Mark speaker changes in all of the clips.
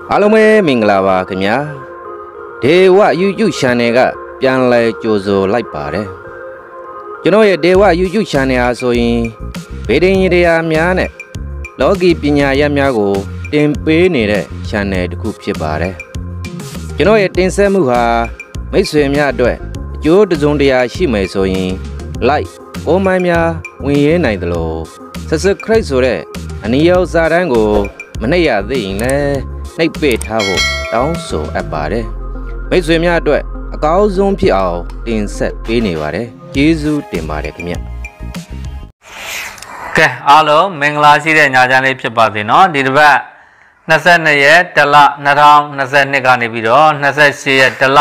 Speaker 1: အားလုံးပဲမင်္ဂလာပါခင်ဗျာဒေဝ YouTube Channel ကပြန်လဲကြိုဆိုလိုက်ပါတယ်ကျွန်တော်ရဲ့ဒေဝ YouTube Channel အားဆိုရင်ဗေဒင်ရတရားများနဲ့လောကီပညာရပ်များကိုတင်ပေးနေတဲ့ Channel တစ်ခုဖြစ်ပါတယ်ကျွန်တော်ရဲ့တင်ဆက်မှုဟာမိတ်ဆွေများအတွက်အကျိုးတစုံတရာရှိမယ်ဆိုရင် like comment များဝင်ရဲနိုင်သလို subscribe ဆိုတဲ့အနည်းရောက်စာတန်းကိုမနှိပ်ရသေးရင်လည်းနှိပ်ပေးထားဖို့တောင်းဆိုအပ်ပါတယ်မိတ်ဆွေများအတွက်အကောင်းဆုံးဖြစ်အောင်တင်ဆက်ပေးနေပါတယ်ကျေးဇူးတင်ပါတယ်ခင်ဗျ
Speaker 2: ကဲအားလုံးမင်္ဂလာရှိတဲ့ညချမ်းလေးဖြစ်ပါစေเนาะဒီတစ်ပတ်22ရက်တလ2022ကနေပြီးတော့28ရက်တလ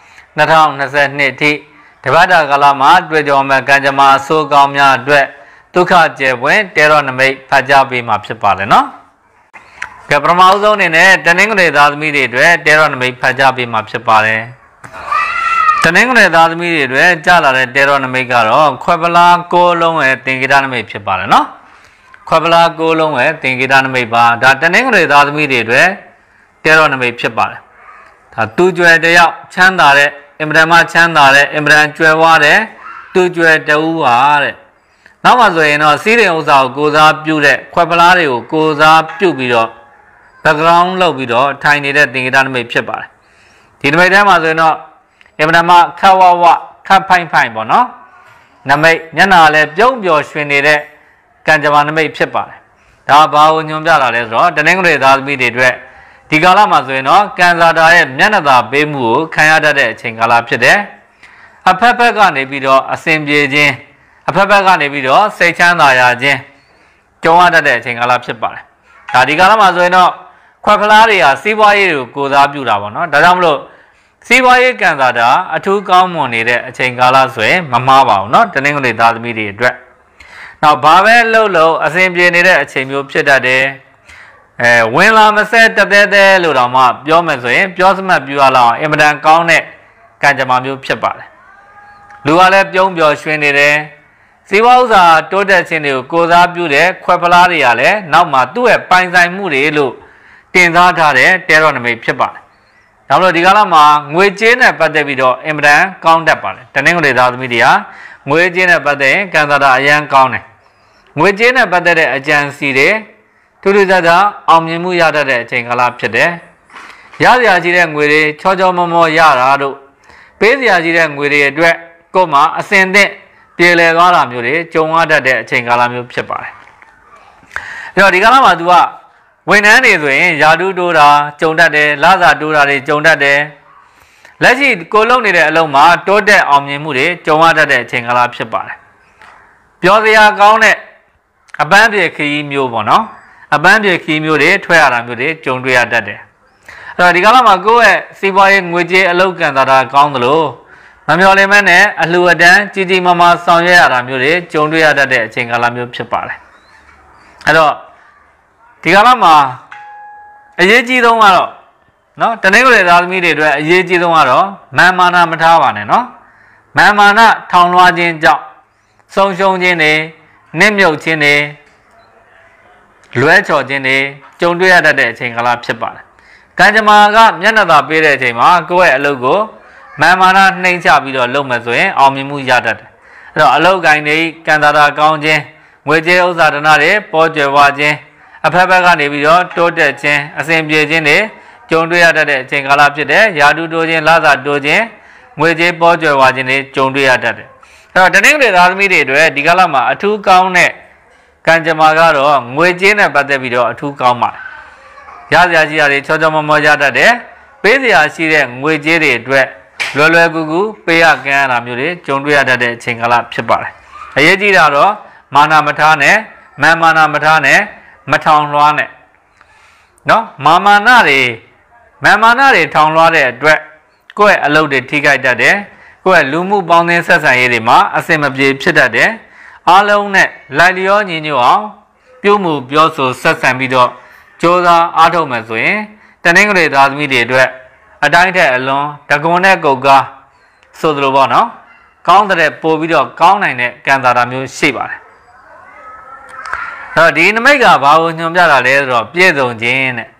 Speaker 2: 2022အထိတပတ်တာကာလမှာတွေ့ကြုံမဲ့ကံကြမ္မာအဆိုးကောင်းများအတွက်ဒုက္ခကျေပွင့်တေရောနမိတ်ဖတ်ကြားပေးမှာဖြစ်ပါတယ်เนาะကဲပထမဦးဆုံးအနေနဲ့တနင်္ဂနွေသားသမီးတွေအတွက်တေရောနမိတ်ဖတ်ကြားပေးမှာဖြစ်ပါတယ်တနင်္ဂနွေသားသမီးတွေအတွက်ကြားလာတဲ့တေရောနမိတ်ကတော့ခွက်ပလား6လုံးရဲ့သင်္ကေတနမိတ်ဖြစ်ပါတယ်เนาะခွက်ပလား6လုံးရဲ့သင်္ကေတနမိတ်ပါဒါတနင်္ဂနွေသားသမီးတွေအတွက်တေရောနမိတ်ဖြစ်ပါတယ်ဒါသူကြွယ်တယောက်ချမ်းသာတဲ့အင်မတန်မှချမ်းသာတဲ့အင်မတန်ကြွယ်ဝတဲ့သူကြွယ်တဦးဟာတဲ့နောက်မှဆိုရင်တော့စီးရင်ဥစ္စာကိုကိုစားပြုတဲ့ခွက်ပလားတွေကိုကိုစားပြုပြီးတော့ background လုပ်ပြီးတော့ထိုင်နေတဲ့သင်္ကေတနမိတ်ဖြစ်ပါတယ်ဒီနမိတ်ထဲမှာဆိုရင်တော့အင်မတန်မှခက်ဝဝခက်ဖိုင်ဖိုင်ပေါ့နော်နမိတ်ညနာလည်းပြုံးပျော်ရွှင်နေတဲ့ကံကြမ္မာနမိတ်ဖြစ်ပါတယ်ဒါဘာကိုညွှန်ပြတာလဲဆိုတော့တနင်္ဂနွေသားသမီးတွေအတွက်ဒီကာလမှာဆိုရင်တော့ကံစာတာရဲ့မျက်နှာသာပေးမှုကိုခံရတတ်တဲ့အချိန်ကာလဖြစ်တယ်အဖက်ဖက်ကနေပြီးတော့အစဉ်ပြေခြင်းအဖက်ဖက်ကနေပြီးတော့စိတ်ချမ်းသာရခြင်းကြုံရတတ်တဲ့အချိန်ကာလဖြစ်ပါတယ်ဒါဒီကာလမှာဆိုရင်တော့ခွက်ဖလားတွေဟာစီးပွားရေးကိုကိုစားပြုတာပေါ့နော်ဒါကြောင့်မလို့စီးပွားရေးကံစားတာအထူးကောင်းမွန်နေတဲ့အချိန်ကာလဆိုရင်မမှားပါဘူးเนาะတနင်္ဂနွေသားသမီးတွေအတွက်နောက်ဘာပဲလှုပ်လို့အစဉ်ပြေနေတဲ့အချိန်မျိုးဖြစ်တတ်တယ်ဝင်လာမဆက်တသက်သက်လို့တော့မှပြောမယ်ဆိုရင်ပြောစမှတ်ပြရလောက်အင်မတန်ကောင်းတဲ့ကံကြမ္မာမျိုးဖြစ်ပါတယ်လူကလည်းပြုံးပျော်ရွှင်နေတယ်စီးပွားဥစ္စာတိုးတက်ခြင်းတွေကိုကိုစားပြုတဲ့ခွက်ဖလားတွေကလည်းနောက်မှာသူ့ရဲ့ပိုင်ဆိုင်မှုတွေလို့တင်စားထားတဲ့တေရောနမိတ်ဖြစ်ပါတယ်ဒါမလို့ဒီကာလမှာငွေကြေးနဲ့ပတ်သက်ပြီးတော့အင်မတန်ကောင်းတတ်ပါတယ်တနင်္ဂနွေသားသမီးတွေဟာငွေကြေးနဲ့ပတ်သက်ရင်ကံစားတာအရန်ကောင်းတယ်ငွေကြေးနဲ့ပတ်သက်တဲ့အကြံစီတွေထူးထူးခြားခြားအောင်မြင်မှုရတတ်တဲ့အချိန်ကာလဖြစ်တယ်ရစရာကြီးတဲ့ငွေတွေချောချောမောမောရတာတို့ပေးစရာကြီးတဲ့ငွေတွေအတွက်ကိုယ်မှာအစင်သင့်ပြေလည်သွားတာမျိုးတွေကြုံရတတ်တဲ့အချိန်ကာလမျိုးဖြစ်ပါတယ်အဲ့တော့ဒီကာလမှာ तू ကဝန်ထမ်းတွေဆိုရင်ယာတုတိုးတာကြုံတတ်တယ်လစာတိုးတာတွေကြုံတတ်တယ်လက်ရှိကိုလုံနေတဲ့အလုပ်မှာတိုးတက်အောင်မြင်မှုတွေကြုံရတတ်တဲ့အချိန်ကာလဖြစ်ပါတယ်ပြောစရာကောင်းတဲ့အပန်းပြေခရီးမျိုးပေါ့နော်အပန်းပြေခရီးမျိုးတွေထွက်ရတာမျိုးတွေကြုံတွေ့ရတတ်တယ်အဲ့တော့ဒီကာလမှာကိုယ့်ရဲ့စီးပွားရေးငွေကြေးအလုပ်ကံတာကောင်းသလိုမမျှော်လင့်မဲနဲ့အလှူအတန်းကြီးကြီးမားမားဆောင်ရွက်ရတာမျိုးတွေကြုံတွေ့ရတတ်တဲ့အချိန်ကာလမျိုးဖြစ်ပါတယ်အဲ့တော့ဒီကာလမှာအရေးကြီးဆုံးကတော့เนาะတနင်္ဂနွေသားသမီးတွေအတွက်အရေးကြီးဆုံးကတော့မာမာနမထားပါနဲ့เนาะမာမာနထောင်လွှားခြင်းကြောင့်ဆုံးရှုံးခြင်းတွေနစ်မြုပ်ခြင်းတွေလွဲချော်ခြင်းတွေကြုံတွေ့ရတတ်တဲ့အချိန်ကာလဖြစ်ပါတယ်ကံကြမ္မာကမျက်နှာသာပေးတဲ့အချိန်မှာကိုယ့်ရဲ့အလုပ်ကိုမာမာနနှိမ့်ချပြီးတော့လုပ်မယ်ဆိုရင်အောင်မြင်မှုရတတ်တယ်အဲ့တော့အလုပ်ကိုင်းတွေကံတာတာကောင်းခြင်းငွေကြေးဥစ္စာဒနာတွေပေါ်ကျွယ်ဝခြင်းအဖက်ဖက်ကနေပြီးတော့တိုးတက်ခြင်းအစဉ်ပြေခြင်းတွေကြုံတွေ့ရတတ်တဲ့အချိန်ကာလဖြစ်တဲ့ယာတုတိုးခြင်းလစာတိုးခြင်းငွေကြေးပေါ်ကျွယ်ဝခြင်းတွေကြုံတွေ့ရတတ်တယ်အဲ့တော့တနင်္ဂနွေသားသမီးတွေအတွက်ဒီကာလမှာအထူးကောင်းတဲ့ကံကြမ္မာကတော့ငွေကြေးနဲ့ပတ်သက်ပြီးတော့အထူးကောင်းပါတယ်ရစရာကြီးတာတွေချောချောမောမောရတတ်တယ်ပေးစရာရှိတဲ့ငွေကြေးတွေအတွက်လွယ်လွယ်ကူကူပေးရကမ်းရတာမျိုးတွေကြုံတွေ့ရတတ်တဲ့အချိန်ကာလဖြစ်ပါတယ်အရေးကြီးတာတော့မာနမထားနဲ့မာနမထားနဲ့မထောင်လွှားနဲ့เนาะမာနတွေထောင်လွှားတဲ့အတွက်ကိုယ့်ရဲ့အလုပ်တွေထိခိုက်တတ်တယ်ကိုယ့်ရဲ့လူမှုပေါင်းသင်းဆက်ဆံရေးတွေမှာအဆင်မပြေဖြစ်တတ်တယ်အားလုံးနဲ့လိုက်လျောညီညွတ်အောင်ပြုမှုပြောဆိုဆက်ဆံပြီးတော့ကြိုးစားအားထုတ်မယ်ဆိုရင်တနင်္ဂနွေသားသမီးတွေအတွက်အတိုင်းထက်အလွန်တကွန်နဲ့ကုတ်ကားဆိုသလိုပေါ့နော်ကောင်းတဲ့ပို့ပြီးတော့ကောင်းနိုင်တဲ့ကံစားတာမျိုးရှိပါတယ်အဲ့တော့ဒီနမိတ်ကဘာကိုညွှန်ပြတာလဲဆိုတော့ပြည့်စုံခြင်းတဲ့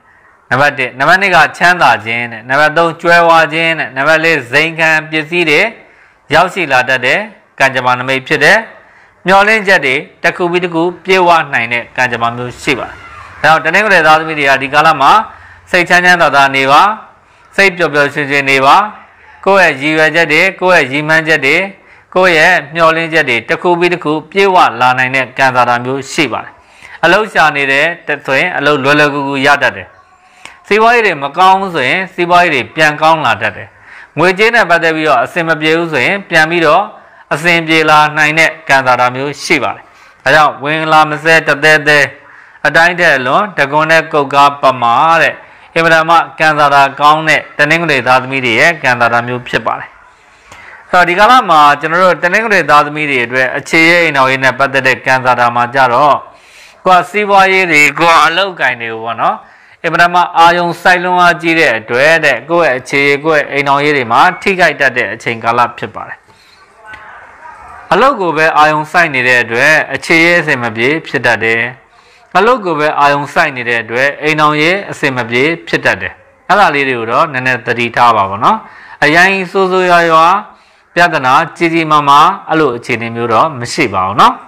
Speaker 2: နံပါတ်1နံပါတ်2ကချမ်းသာခြင်းတဲ့နံပါတ်3ကျွဲဝါခြင်းတဲ့နံပါတ်4ဇိမ်ခံပစ္စည်းတွေရောက်ရှိလာတတ်တဲ့ကံကြမ္မာနမိတ်ဖြစ်တဲ့မျောလင်းချက်တွေတစ်ခုပြီးတစ်ခုပြေဝနိုင်တဲ့ကံကြမ္မာမျိုးရှိပါတယ်ဒါကြောင့်တနင်္ဂနွေသားသမီးတွေကဒီကာလမှာစိတ်ချမ်းချမ်းသာသာနေပါစိတ်ပျော်ပျော်ရွှင်ရွှင်နေပါကိုယ့်ရဲ့ရည်ရွယ်ချက်တွေကိုယ့်ရဲ့ရည်မှန်းချက်တွေကိုယ့်ရဲ့မျှော်လင့်ချက်တွေတစ်ခုပြီးတစ်ခုပြေဝလာနိုင်တဲ့ကံစားတာမျိုးရှိပါတယ်အလုပ်ရှာနေတဲ့ဆိုရင်အလုပ်လွယ်လွယ်ကူကူရတတ်တယ်စီးပွားရေးတွေမကောင်းဘူးဆိုရင်စီးပွားရေးတွေပြန်ကောင်းလာတတ်တယ်ငွေကြေးနဲ့ပတ်သက်ပြီးတော့အဆင်မပြေဘူးဆိုရင်ပြန်ပြီးတော့အဆင်ပြေလာနိုင်တဲ့ကံစားတာမျိုးရှိပါတယ်ဒါကြောင့်ဝင်လာမစဲတသေးသေးအတိုင်းတဲ့လွန်တကွန်နဲ့ကုတ်ကားပမာတဲ့အင်မတန်မှကံစားတာကောင်းတဲ့တနင်္ဂနွေသားသမီးတွေရဲ့ကံစားတာမျိုးဖြစ်ပါတယ်ဆိုတော့ဒီကာလမှာကျွန်တော်တို့တနင်္ဂနွေသားသမီးတွေအတွက်အခြေရေးအိမ်တော်ရေးနဲ့ပတ်သက်တဲ့ကံစားတာမှာကြတော့ကိုယ်စီးပွားရေးတွေကိုယ်အလုပ်ကိုင်တွေကိုပေါ့နော်အင်မတန်မှအာယုံစိုက်လွန်အားကြီးတဲ့အတွက်တဲ့ကိုယ့်ရဲ့အခြေရေးကိုယ့်ရဲ့အိမ်တော်ရေးတွေမှာထိခိုက်တတ်တဲ့အချိန်ကာလဖြစ်ပါတယ်အလုပ်ကိုပဲအာယုံစိုက်နေတဲ့အတွက်အခြေရေးအဆင်မပြေဖြစ်တတ်တယ်အလုပ်ကိုပဲအာယုံစိုက်နေတဲ့အတွက်အိမ်တော်ရေးအဆင်မပြေဖြစ်တတ်တယ်အဲ့ဒါလေးတွေကိုတော့နည်းနည်းသတိထားပါဘောနော်အရင်စိုးစိုးရွာရွာပြဿနာကြီးကြီးမားမားအဲ့လိုအခြေအနေမျိုးတော့မရှိပါဘူးနော်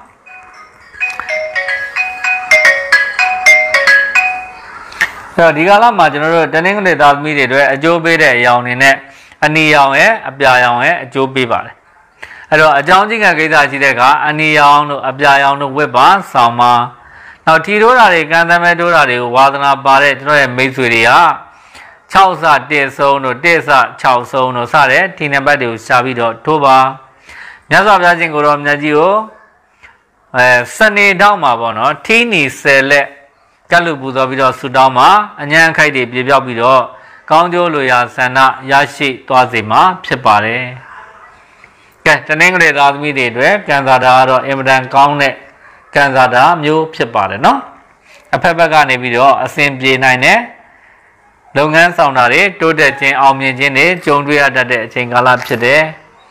Speaker 2: အဲ့တော့ဒီကာလမှာကျွန်တော်တို့တနင်္ဂနွေသားသမီးတွေအတွက်အကျိုးပေးတဲ့အရာတွေနဲ့အနီရောင်ရဲ့အပြာရောင်ရဲ့အကျိုးပေးပါတယ်အဲ့တော့အကြောင်းကြီးကကိစ္စရှိတဲ့ကအနီရောင်တို့အပြာရောင်တို့ဝတ်ပါဆောင်ပါနောက်ထီထိုးတာတွေကံသမဲထိုးတာတွေကိုဝါသနာပါတဲ့ကျွန်တော်ရဲ့မိတ်ဆွေတွေက6စ1ဆုံးတို့1စ6ဆုံးတို့စတဲ့ထီနံပါတ်တွေကိုရှာပြီးတော့ထိုးပါမြတ်စွာဘုရားရှင်ကိုတော်မြတ်ကြီးကိုစနေတောက်မှာပေါ့နော်ထီနီ10လက်ကျက်လူပူဇော်ပြီးတော့ဆူတောင်းမှာအញ្ញံခိုက်တွေပြေပြောက်ပြီးတော့ကောင်းကျိုးလိုရာဆန္ဒရရှိသွားစေမှာဖြစ်ပါတယ်ကဲတနင်္ဂနွေသားသမီးတွေအတွက်ကံစားတာကတော့အင်မတန်ကောင်းတဲ့ကံစားတာမျိုးဖြစ်ပါတယ်နော်အဖက်ဖက်ကနေပြီးတော့အစဉ်ပြေနိုင်တဲ့လုပ်ငန်းဆောင်တာတွေတိုးတက်ခြင်းအောင်မြင်ခြင်းတွေကြုံတွေ့ရတတ်တဲ့အချိန်ကာလဖြစ်တယ်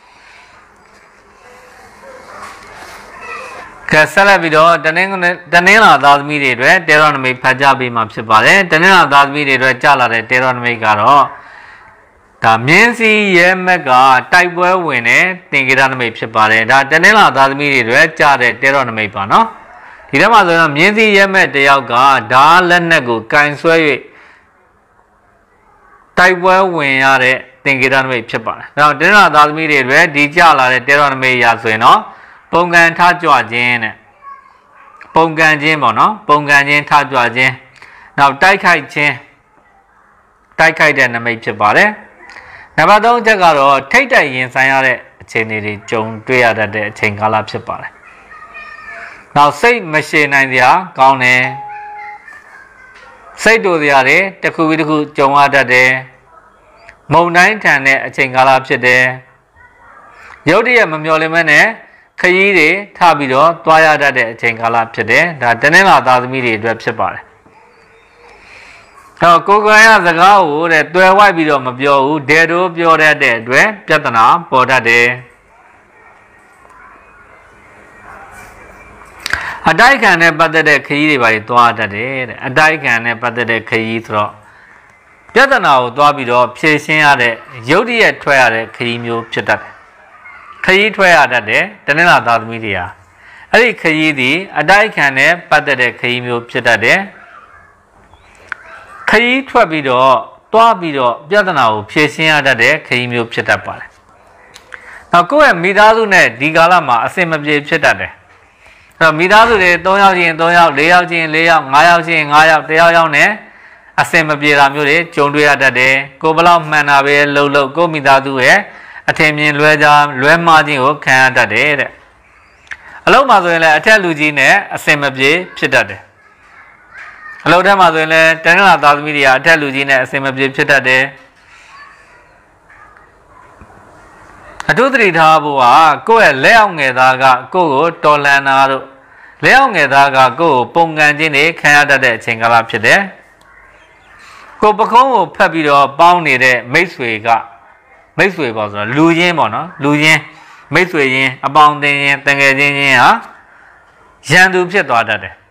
Speaker 2: ကဲဆက်လက်ပြီးတော့တနင်္လာသားသမီးတွေအတွက်တေရောနမိတ်ဖတ်ကြပေးမှာဖြစ်ပါတယ်တနင်္လာသားသမီးတွေအတွက်ကြာလာတဲ့တေရောနမိတ်ကတော့ဒါမြင်းစီရဲမက်ကတိုက်ပွဲဝင်တဲ့သင်္ကေတနမိတ်ဖြစ်ပါတယ်ဒါတနင်္လာသားသမီးတွေအတွက်ကြာတဲ့တေရောနမိတ်ပါနော်ဒီထဲမှာဆိုရင်မြင်းစီရဲမက်တယောက်ကဓာလက်နက်ကိုကင်ဆွဲ၍တိုက်ပွဲဝင်ရတဲ့သင်္ကေတနမိတ်ဖြစ်ပါတယ်ဒါတော့တနင်္လာသားသမီးတွေအတွက်ဒီကြာလာတဲ့တေရောနမိတ်ရာဆိုရင်တော့ပုံကံထကြွခြင်းတဲ့ပုံကံခြင်းပေါ့နော်ပုံကံခြင်းထကြွခြင်းနောက်တိုက်ခိုက်ခြင်းတိုက်ခိုက်တဲ့နမိတ်ဖြစ်ပါတယ်နံပါတ်3ချက်ကတော့ထိတ်တိုက်ရင်ဆိုင်ရတဲ့အခြေအနေတွေကြုံတွေ့ရတတ်တဲ့အချိန်ကာလဖြစ်ပါတယ်နောက်စိတ်မရှိနိုင်စရာကောင်းတယ်စိတ်တူစရာတွေတစ်ခုပြီးတစ်ခုကြုံရတတ်တယ်မုန်တိုင်းထန်တဲ့အချိန်ကာလဖြစ်တယ်ရုတ်တရက်မမျှော်လင့်မဲနဲ့ခရီးတွေထပြီးတော့သွားရတတ်တဲ့အချိန်ကာလဖြစ်တယ်ဒါတနင်္လာသားသမီးတွေအတွက်ဖြစ်ပါတယ်တော့ကိုယ်ကံရစကားကိုတဲ့တွယ်ဝိုက်ပြီးတော့မပြောဘူးဒဲတိုးပြောတတ်တဲ့အတွက်ပြဿနာပေါ်တတ်တယ်အတိုက်ခံနဲ့ပတ်သက်တဲ့ခရီးတွေပါသွားတတ်တယ်တဲ့အတိုက်ခံနဲ့ပတ်သက်တဲ့ခရီးဆိုတော့ပြဿနာကိုသွားပြီးတော့ဖြေရှင်းရတဲ့ရုတ်တရက်ထွက်ရတဲ့ခရီးမျိုးဖြစ်တတ်တယ်ခရီးထွက်ရတတ်တယ်တနင်္လာသားသမီးတွေဟာအဲ့ဒီခရီးသည်အတိုက်ခံနဲ့ပတ်သက်တဲ့ခရီးမျိုးဖြစ်တတ်တယ်ခရီးထွက်ပြီးတော့သွားပြီးတော့ပြဿနာကိုဖြေရှင်းရတတ်တဲ့ခရီးမျိုးဖြစ်တတ်ပါတယ်နောက်ကိုယ့်ရဲ့မိသားစုနဲ့ဒီကာလမှာအဆင်မပြေဖြစ်တတ်တယ်အဲ့တော့မိသားစုတွေ3ယောက်ချင်း3ယောက်4ယောက်ချင်း4ယောက်5ယောက်ချင်း5ယောက်1ယောက်ယောက်နဲ့အဆင်မပြေတာမျိုးတွေကြုံတွေ့ရတတ်တယ်ကိုဘလောက်မှန်တာပဲလှုပ်ကိုမိသားစုရဲ့အထင်မြင်လွဲမှားခြင်းကိုခံရတတ်တယ်တဲ့အလုပ်မှာဆိုရင်လည်းအထက်လူကြီးနဲ့အဆင်မပြေဖြစ်တတ်တယ်အလုပ်ထဲမှာဆိုရင်လည်းတနင်္လာသားသမီးတွေကအထက်လူကြီးနဲ့အဆင်မပြေဖြစ်တတ်တယ်အထူးသတိထားဖို့ကကိုယ့်ရဲ့လက်အောက်ငယ်သားကကိုယ့်ကိုတော်လန်တာတို့လက်အောက်ငယ်သားကကိုယ့်ကိုပုံကန်ခြင်းတွေခံရတတ်တဲ့အချိန်ကာလဖြစ်တယ်ကိုပကုံးကိုဖက်ပြီးတော့ပေါင်းနေတဲ့မိတ်ဆွေကမိတ်ဆွေပေါ့ဆိုတော့လူချင်းပေါ့နော်လူချင်းမိတ်ဆွေချင်းအပေါင်းအသင်းချင်းတန်ငယ်ချင်းချင်းဟာရန်သူဖြစ်သွားတတ်တယ်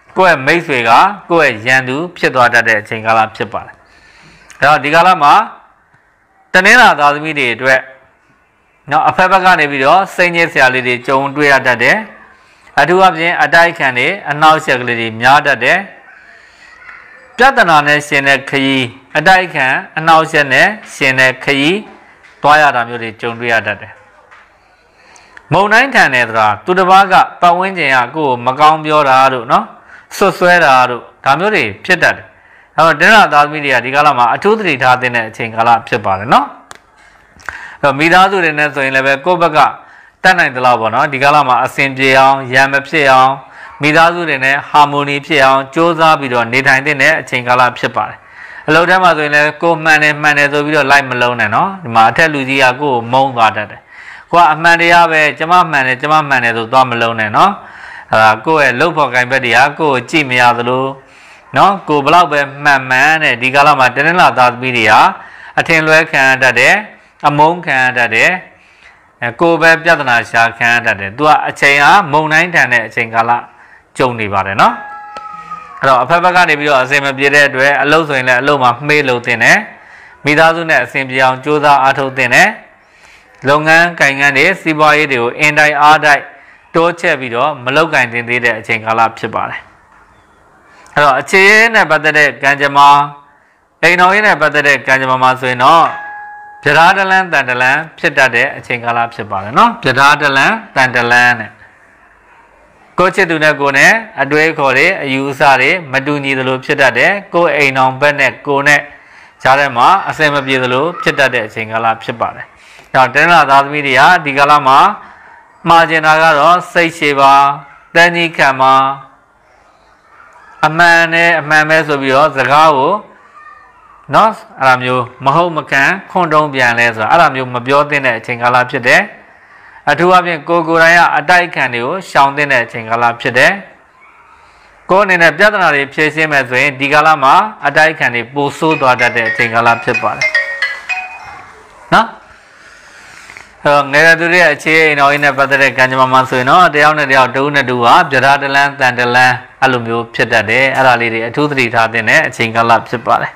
Speaker 2: ကိုယ့်ရဲ့မိတ်ဆွေကကိုယ့်ရဲ့ရန်သူဖြစ်သွားတတ်တဲ့အချိန်ကာလဖြစ်ပါတယ်။အဲတော့ဒီကာလမှာတနင်္လာသားသမီးတွေအတွက်နော်အဖက်ဘက်ကနေပြီးတော့စိတ်ညစ်စရာလေးတွေကြုံတွေ့ရတတ်တယ်။အထူးအဖြင့်အတိုက်ခံတွေအနှောက်အယှက်ကလေးတွေများတတ်တယ်။ပြဿနာနဲ့ရှင်တဲ့ခရီးအတိုက်ခံအနှောက်အယှက်နဲ့ရှင်တဲ့ခရီးသွားရတာမျိုးတွေကြုံတွေ့ရတတ်တယ်။မုံတိုင်းထန်တဲ့သလားသူတစ်ပါးကပတ်ဝန်းကျင်ကကိုယ်မကောင်းပြောတာတို့နော်ဆွဆွဲတာတို့ဒါမျိုးတွေဖြစ်တတ်တယ်။အဲတော့တနင်္လာသားသမီးတွေကဒီကာလမှာအထူးသတိထားတဲ့အချိန်ကာလဖြစ်ပါတယ်နော်။အဲတော့မိသားစုတွေနဲ့ဆိုရင်လည်းပဲကိုယ့်ဘက်ကတတ်နိုင်သလားပေါ့နော်ဒီကာလမှာအဆင်ပြေအောင်ရံမဖြစ်အောင်မိသားစုတွေနဲ့ဟာမိုနီဖြစ်အောင်စ조사ပြီးတော့နေထိုင်တဲ့အချိန်ကာလဖြစ်ပါတယ်။အလုပ်ထဲမှာဆိုရင်လည်းကိုယ်မှန်တယ်ဆိုပြီးတော့လိုက်မလုံးနဲ့နော်ဒီမှာအထက်လူကြီးကကိုယ်ကိုမုန်းသွားတတ်တယ်။ကိုကအမှန်တရားပဲကျမမှန်တယ်ဆိုသွားမလုံးနဲ့နော်ကိုယ့်ရဲ့လှုပ်ဖို့ကိုင်ဘက်တွေကကိုယ်ကြည့်မရသလိုနော်ကိုဘလောက်ပဲမှန်တဲ့ဒီကာလမှာတနင်္လာသားသမီးတွေဟာအထင်လွဲခံရတတ်တယ်အမုန်းခံရတတ်တယ်ကိုယ်ပဲပြဿနာရှာခံရတတ်တယ်သူကအချိန်ဟာမုံတိုင်းထန်တဲ့အချိန်ကာလကြုံနေပါတယ်နော်အဲ့တော့အဖက်ဘက်ကနေပြီးတော့အစင်မပြေတဲ့အတွက်အလုပ်ဆိုရင်လည်းအလုပ်မှာမှေးလို့တင်တယ်မိသားစုနဲ့အစင်ပြေအောင်ကြိုးစားအားထုတ်တင်တယ်လုပ်ငန်းကိုင်ငန်းတွေစီးပွားရေးတွေကိုအင်တိုင်းအားတိုက်တိုးချက်ပြီးတော့မလောက်ကင်တင်သေးတဲ့အချိန်ကာလဖြစ်ပါတယ်အဲ့တော့အခြေရေးနဲ့ပတ်သက်တဲ့ကံကြမ္မာအိမ်တော်ရေးနဲ့ပတ်သက်တဲ့ကံကြမ္မာမှာဆိုရင်တော့ပြဓာတလန်းတန်တလန်းဖြစ်တတ်တဲ့အချိန်ကာလဖြစ်ပါတယ်နော်ပြဓာတလန်းတန်တလန်းနဲ့ကိုချစ်သူနဲ့ကိုနဲ့အတွေးခေါ်တွေအယူအဆတွေမတူညီသလိုဖြစ်တတ်တယ်ကိုအိမ်တော်ဘက်နဲ့ကိုနဲ့ကြားထဲမှာအစင်မပြေသလိုဖြစ်တတ်တဲ့အချိန်ကာလဖြစ်ပါတယ်ဒါတနင်္လာသားသမီးတွေကဒီကာလမှာမှာကျင်တာကတော့စိတ်ရှည်ပါတန်ကြီးခံပါအမှန်နဲ့အမှန်ပဲဆိုပြီးတော့စကားကိုနော်အဲ့လိုမျိုးမဟုတ်မကန်ခွန်တုံးပြန်လဲဆိုတာအဲ့လိုမျိုးမပြောသင့်တဲ့အချိန်ကာလဖြစ်တယ်အထူးအဖြင့်ကိုယ်တိုင်ကအတိုက်ခံတွေကိုရှောင်သင့်တဲ့အချိန်ကာလဖြစ်တယ်ကိုယ်အနေနဲ့ပြဿနာတွေဖြေရှင်းမယ်ဆိုရင်ဒီကာလမှာအတိုက်ခံတွေပိုဆိုးသွားတတ်တဲ့အချိန်ကာလဖြစ်ပါတယ်နော်ငယ်သူတွေအခြေအိမ်တော်ကြီးနဲ့ပတ်သက်တဲ့ကံကြမ္မာမှာဆိုရင်တော့တယောက်နဲ့တယောက်တူနဲ့တူဟာပြဓာတလန်းတန်တလန်းအဲ့လိုမျိုးဖြစ်တတ်တယ်အဲ့ဒါလေးတွေအထူးသတိထားတဲ့အချိန်ကာလဖြစ်ပါတယ်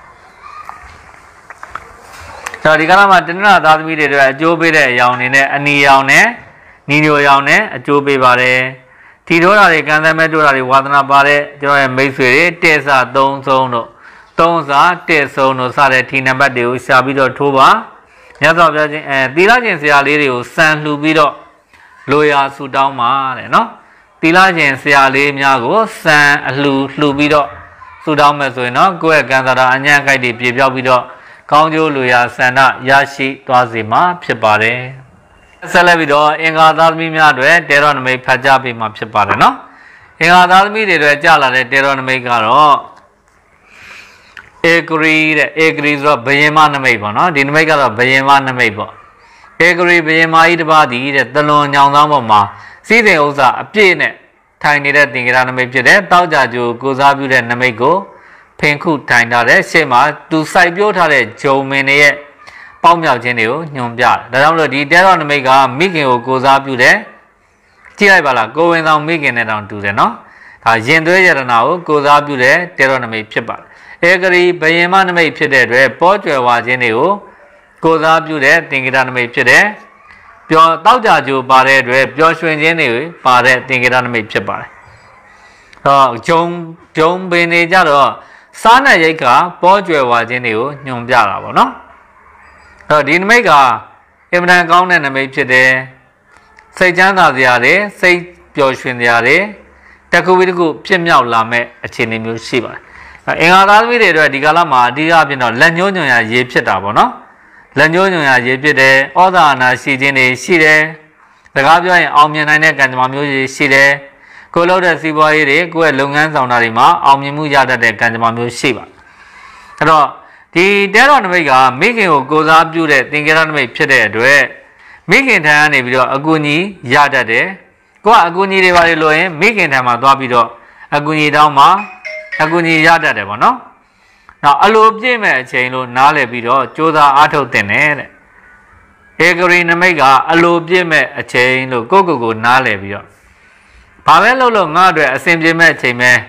Speaker 2: ဆိုတော့ဒီကာလမှာတနင်္လာသားသမီးတွေအတွက်အကျိုးပေးတဲ့အရောင်တွေနဲ့အနီရောင်နဲ့နီညိုရောင်နဲ့အကျိုးပေးပါတယ်ထီထိုးတာတွေကံသက်မဲ့တိုးတာတွေဝါသနာပါတဲ့ကျွန်တော်ရဲ့မိတ်ဆွေတွေတဲ့စ3ဆုံးတို့3စာတဲ့ဆုံးတို့စတဲ့ထီနံပါတ်တွေကိုရှာပြီးတော့ထိုးပါမြတ်စွာဘုရားရှင်သီလရှင်ဆရာလေးတွေကိုစံလှူပြီးတော့လိုရာဆူတောင်းပါတဲ့နော်သီလရှင်ဆရာလေးများကိုစံအလှူပြီးတော့ဆူတောင်းမယ်ဆိုရင်နော်ကိုယ့်ရဲ့ကံစားတာအညံ့ကိုက်တွေပြေပြောက်ပြီးတော့ကောင်းကျိုးလိုရာဆန္ဒရရှိသွားစေမှာဖြစ်ပါတယ်ဆက်လက်ပြီးတော့အင်္ဂါသားသမီးများအတွက်တေရောနမိတ်ဖတ်ကြားပေးမှာဖြစ်ပါတယ်နော်အင်္ဂါသားသမီးတွေအတွက်ကြာလာတဲ့တေရောနမိတ်ကတော့ဧကရီတဲ့ဧကရီဆိုတော့ဘယင်မနမိတ်ပေါ့နော်ဒီနမိတ်ကတော့ဘယင်မနမိတ်ပေါ့ဧကရီဘယင်မကြီးတစ်ပါးတည်တဲ့တလွန်ညောင်သားပေါ်မှာစီးစိမ်ဥစ္စာအပြည့်နဲ့ထိုင်နေတဲ့သင်္ကေတနမိတ်ဖြစ်တဲ့တောက်ကြကျိုးကိုစားပြုတဲ့နမိတ်ကိုဖင်ခုထိုင်ထားတဲ့ရှေ့မှာသူစိုက်ပျိုးထားတဲ့ဂျုံမင်းတွေရဲ့ပေါက်မြောက်ခြင်းတွေကိုညွှန်ပြတယ်ဒါကြောင့်မလို့ဒီတေရောနမိတ်ကမိခင်ကိုကိုစားပြုတယ်ကြည့်လိုက်ပါလားကိုဝင်ဆောင်မိခင်နဲ့တောင်တူတယ်နော်ဒါရင်သွေးယတနာကိုကိုစားပြုတဲ့တေရောနမိတ်ဖြစ်ပါတယ်ဧကရီဘယင်မနမိတ်ဖြစ်တဲ့အတွက်ပေါ်ကျွယ်ဝခြင်းတွေကိုကိုစားပြုတဲ့သင်္ကေတနမိတ်ဖြစ်တယ်ပျော်တောက်ကြကြိုးပါတဲ့အတွက်ပျော်ရွှင်ခြင်းတွေပါတဲ့သင်္ကေတနမိတ်ဖြစ်ပါတယ်ဟောဂျုံပင်တွေကြတော့စားနဲ့ရိတ်ကပေါ်ကျွယ်ဝခြင်းတွေကိုညွှန်ပြတာပေါ့နော်အဲ့တော့ဒီနမိတ်ကအင်မတန်ကောင်းတဲ့နမိတ်ဖြစ်တယ်စိတ်ချမ်းသာစရာတွေစိတ်ပျော်ရွှင်စရာတွေတခုပြီးတခုဖြစ်မြောက်လာမဲ့အခြေအနေမျိုးရှိပါတယ်အင်္ဂါသားသမီးတွေအတွက်ဒီကာလမှာအဓိကအဖြစ်တော့လက်ညှိုးညွှန်ရရေးဖြစ်တာပေါ့နော်လက်ညှိုးညွှန်ရရေးဖြစ်တယ်ဩဇာအာဏာရှိခြင်းတွေရှိတယ်စကားပြောရင်အောင်မြင်နိုင်တဲ့ကံကြမ္မာမျိုးတွေရှိတယ်ကိုလုပ်တဲ့စီးပွားရေးတွေကိုယ့်ရဲ့လုပ်ငန်းဆောင်တာတွေမှာအောင်မြင်မှုရတတ်တဲ့ကံကြမ္မာမျိုးရှိပါအဲ့တော့ဒီတေရောနမိတ်ကမိခင်ကိုကိုစားပြုတဲ့သင်္ကေတနမိတ်ဖြစ်တဲ့အတွက်မိခင်ထံကနေပြီးတော့အကူအညီရတတ်တယ်ကိုကအကူအညီတွေပါလို့ရင်မိခင်ထံမှာသွားပြီးတော့အကူအညီတောင်းမှာအကူအညီရတတ်တယ်ပေါ့နော်နောက်အလိုပြည့်မဲ့အချိန်လို့နားလည်ပြီးတော့ကြိုးစားအားထုတ်တင်တယ်တဲ့ဧကရီနမိတ်ကအလိုပြည့်မဲ့အချိန်လို့ကိုနားလည်ပြီးတော့ဘာပဲလုပ်လို့ငါ့အတွက်အစဉ်ပြေမဲ့အချိန်ပဲ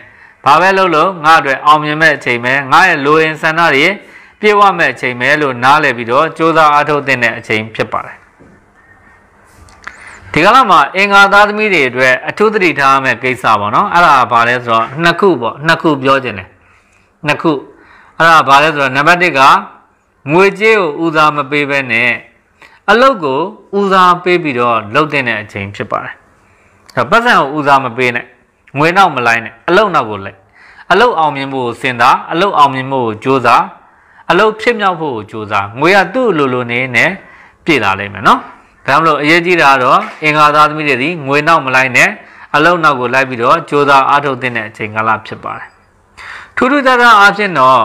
Speaker 2: ဘာပဲလုပ်လို့ငါအတွက်အောင်မြင်မဲ့အချိန်ပဲငါရဲ့လိုရင်းဆန္ဒတွေပြည့်ဝမဲ့အချိန်ပဲလို့နားလည်ပြီးတော့စူးစမ်းအားထုတ်တဲ့အချိန်ဖြစ်ပါတယ်ဒီကလာမှာအင်္ဂါသားသမီးတွေအတွက်အထူးသတိထားမဲ့ကိစ္စပေါ့နော်အဲ့ဒါဘာလဲဆိုတော့နှစ်ခုပေါ့နှစ်ခုပြောခြင်းတယ်နှစ်ခုအဲ့ဒါဘာလဲဆိုတော့နံပါတ်1ကငွေကြေးကိုဦးစားမပေးဘဲနဲ့အလုပ်ကိုဦးစားပေးပြီးတော့လုပ်တဲ့အချိန်ဖြစ်ပါတယ်အဲ့ပတ်စံကိုဦးစားမပေးနဲ့ငွေနောက်မလိုက်နဲ့အလုပ်နောက်ကိုလိုက်အလုပ်အောင်မြင်ဖို့စဉ်းစားအလုပ်အောင်မြင်ဖို့ကြိုးစားအလုပ်ဖြစ်မြောက်ဖို့ကြိုးစားငွေကသူ့လိုနေနဲ့ပြည့်လာလိမ့်မယ်နော်ဒါမှမဟုတ်အရေးကြီးတာကတော့အင်္ဂါသားသမီးတွေဒီငွေနောက်မလိုက်နဲ့အလုံးနောက်ကိုလိုက်ပြီးတော့ကြိုးစားအားထုတ်တဲ့အချိန်ကာလဖြစ်ပါတယ်ထူးထူးခြားခြားအားဖြင့်တော့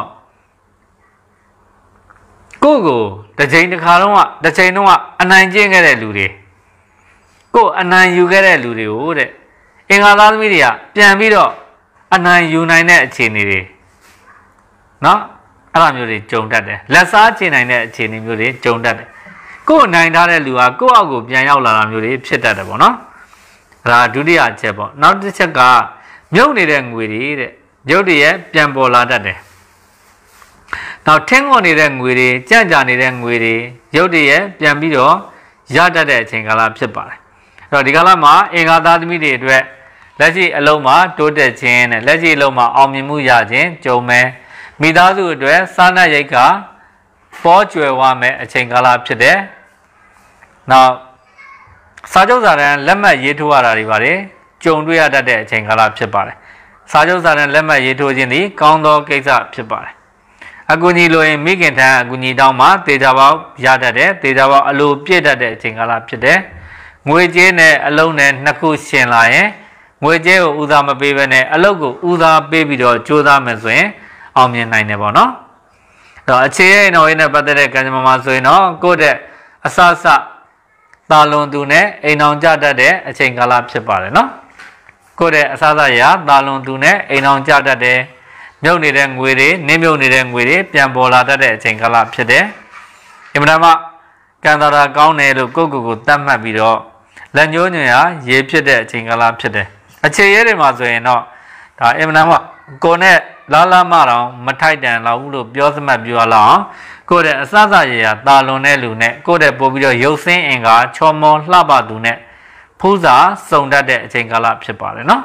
Speaker 2: ကိုတစ်ချိန်တစ်ခါတော့တစ်ချိန်တော့အနိုင်ကျင့်ခဲ့တဲ့လူတွေကိုအနိုင်ယူခဲ့တဲ့လူတွေကိုတဲ့အင်္ဂါသားသမီးတွေကပြန်ပြီးတော့အနိုင်ယူနိုင်တဲ့အခြေအနေတွေနော်အဲ့လိုမျိုးတွေကြုံတတ်တယ်လက်စားကျင်နိုင်တဲ့အခြေအနေမျိုးတွေကြုံတတ်တယ်ကိုယ်နိုင်ထားတဲ့လူဟာကိုယ့်အောက်ကိုပြန်ရောက်လာတာမျိုးတွေဖြစ်တတ်တယ်ပေါ့နော်ဒါဒုတိယအချက်ပေါ့နောက်တစ်ချက်ကမြုပ်နေတဲ့ငွေတွေတဲ့ရုပ်တရက်ပြန်ပေါ်လာတတ်တယ်နောက်ထင်းငေါ်နေတဲ့ငွေတွေကြံ့ကြာနေတဲ့ငွေတွေရုပ်တရက်ပြန်ပြီးတော့ရတတ်တဲ့အချိန်ကာလဖြစ်ပါတယ်အဲ့တော့ဒီကာလမှာအင်္ဂါသားသမီးတွေအတွက်လက်ရှိအလုံးမှာတိုးတက်ခြင်းနဲ့လက်ရှိအလုံးမှာအောင်မြင်မှုရခြင်းကြုံမယ်မိသားစုအတွက်စားနပ်ရိက္ခာပေါ်ကျွယ်ဝမယ်အချိန်ကာလဖြစ်တယ်နောက်စာချုပ်စာတမ်းလက်မှတ်ရေးထိုးရတာတွေပါတယ်ကြုံတွေ့ရတတ်တဲ့အချိန်ကာလဖြစ်ပါတယ်စာချုပ်စာတမ်းလက်မှတ်ရေးထိုးခြင်းသည်ကောင်းသောကိစ္စဖြစ်ပါတယ်အကူအညီလိုရင်မိခင်ထံအကူအညီတောင်းမှတေချာပေါက်ရတတ်တယ်တေချာပေါက်အလိုပြည့်တတ်တဲ့အချိန်ကာလဖြစ်တယ်ငွေကြေးနဲ့အလုံးနဲ့နှစ်ခုရှင်လာရင်ငွေကြေးကိုဦးစားမပေးဘဲနဲ့အလုပ်ကိုဦးစားပေးပြီးတော့ကြိုးစားမယ်ဆိုရင်အောင်မြင်နိုင်တယ်ပေါ့နော်တော့အခြေအနေတော်ရေးနဲ့ပတ်သက်တဲ့ကံကြမ္မာဆိုရင်တော့ကိုယ့်တဲ့အစစတာလွန်သူနဲ့အိမ်အောင်ကြတတ်တဲ့အချိန်ကာလဖြစ်ပါတယ်နော်ကိုယ့်တဲ့အစစရာတာလွန်သူနဲ့အိမ်အောင်ကြတတ်တဲ့မြုပ်နေတဲ့ငွေတွေနင်းမြုပ်နေတဲ့ငွေတွေပြန်ပေါ်လာတတ်တဲ့အချိန်ကာလဖြစ်တယ်အင်မတန်မှကံတာကောင်းတယ်လို့ကိုယ့်ကိုယ်တတ်မှတ်ပြီးတော့လက်ညှိုးညွှန်ရာရေးဖြစ်တဲ့အချိန်ကာလဖြစ်တယ်အခြေရဲတွေမှာဆိုရင်တော့ဒါအင်မတန်မှကိုယ်နဲ့လာမတော့မထိုက်တန်တော့ဘူးလို့ပြောစမှတ်ပြောလာအောင်ကိုယ့်တဲ့အစစရရာတာလွန်တဲ့လူနဲ့ကိုယ့်တဲ့ပို့ပြီးတော့ရုပ်ဆင်းအင်္ဂါချော်မောလှပသူနဲ့ဖူးစာစုံတတ်တဲ့အချိန်ကာလဖြစ်ပါတယ်နော်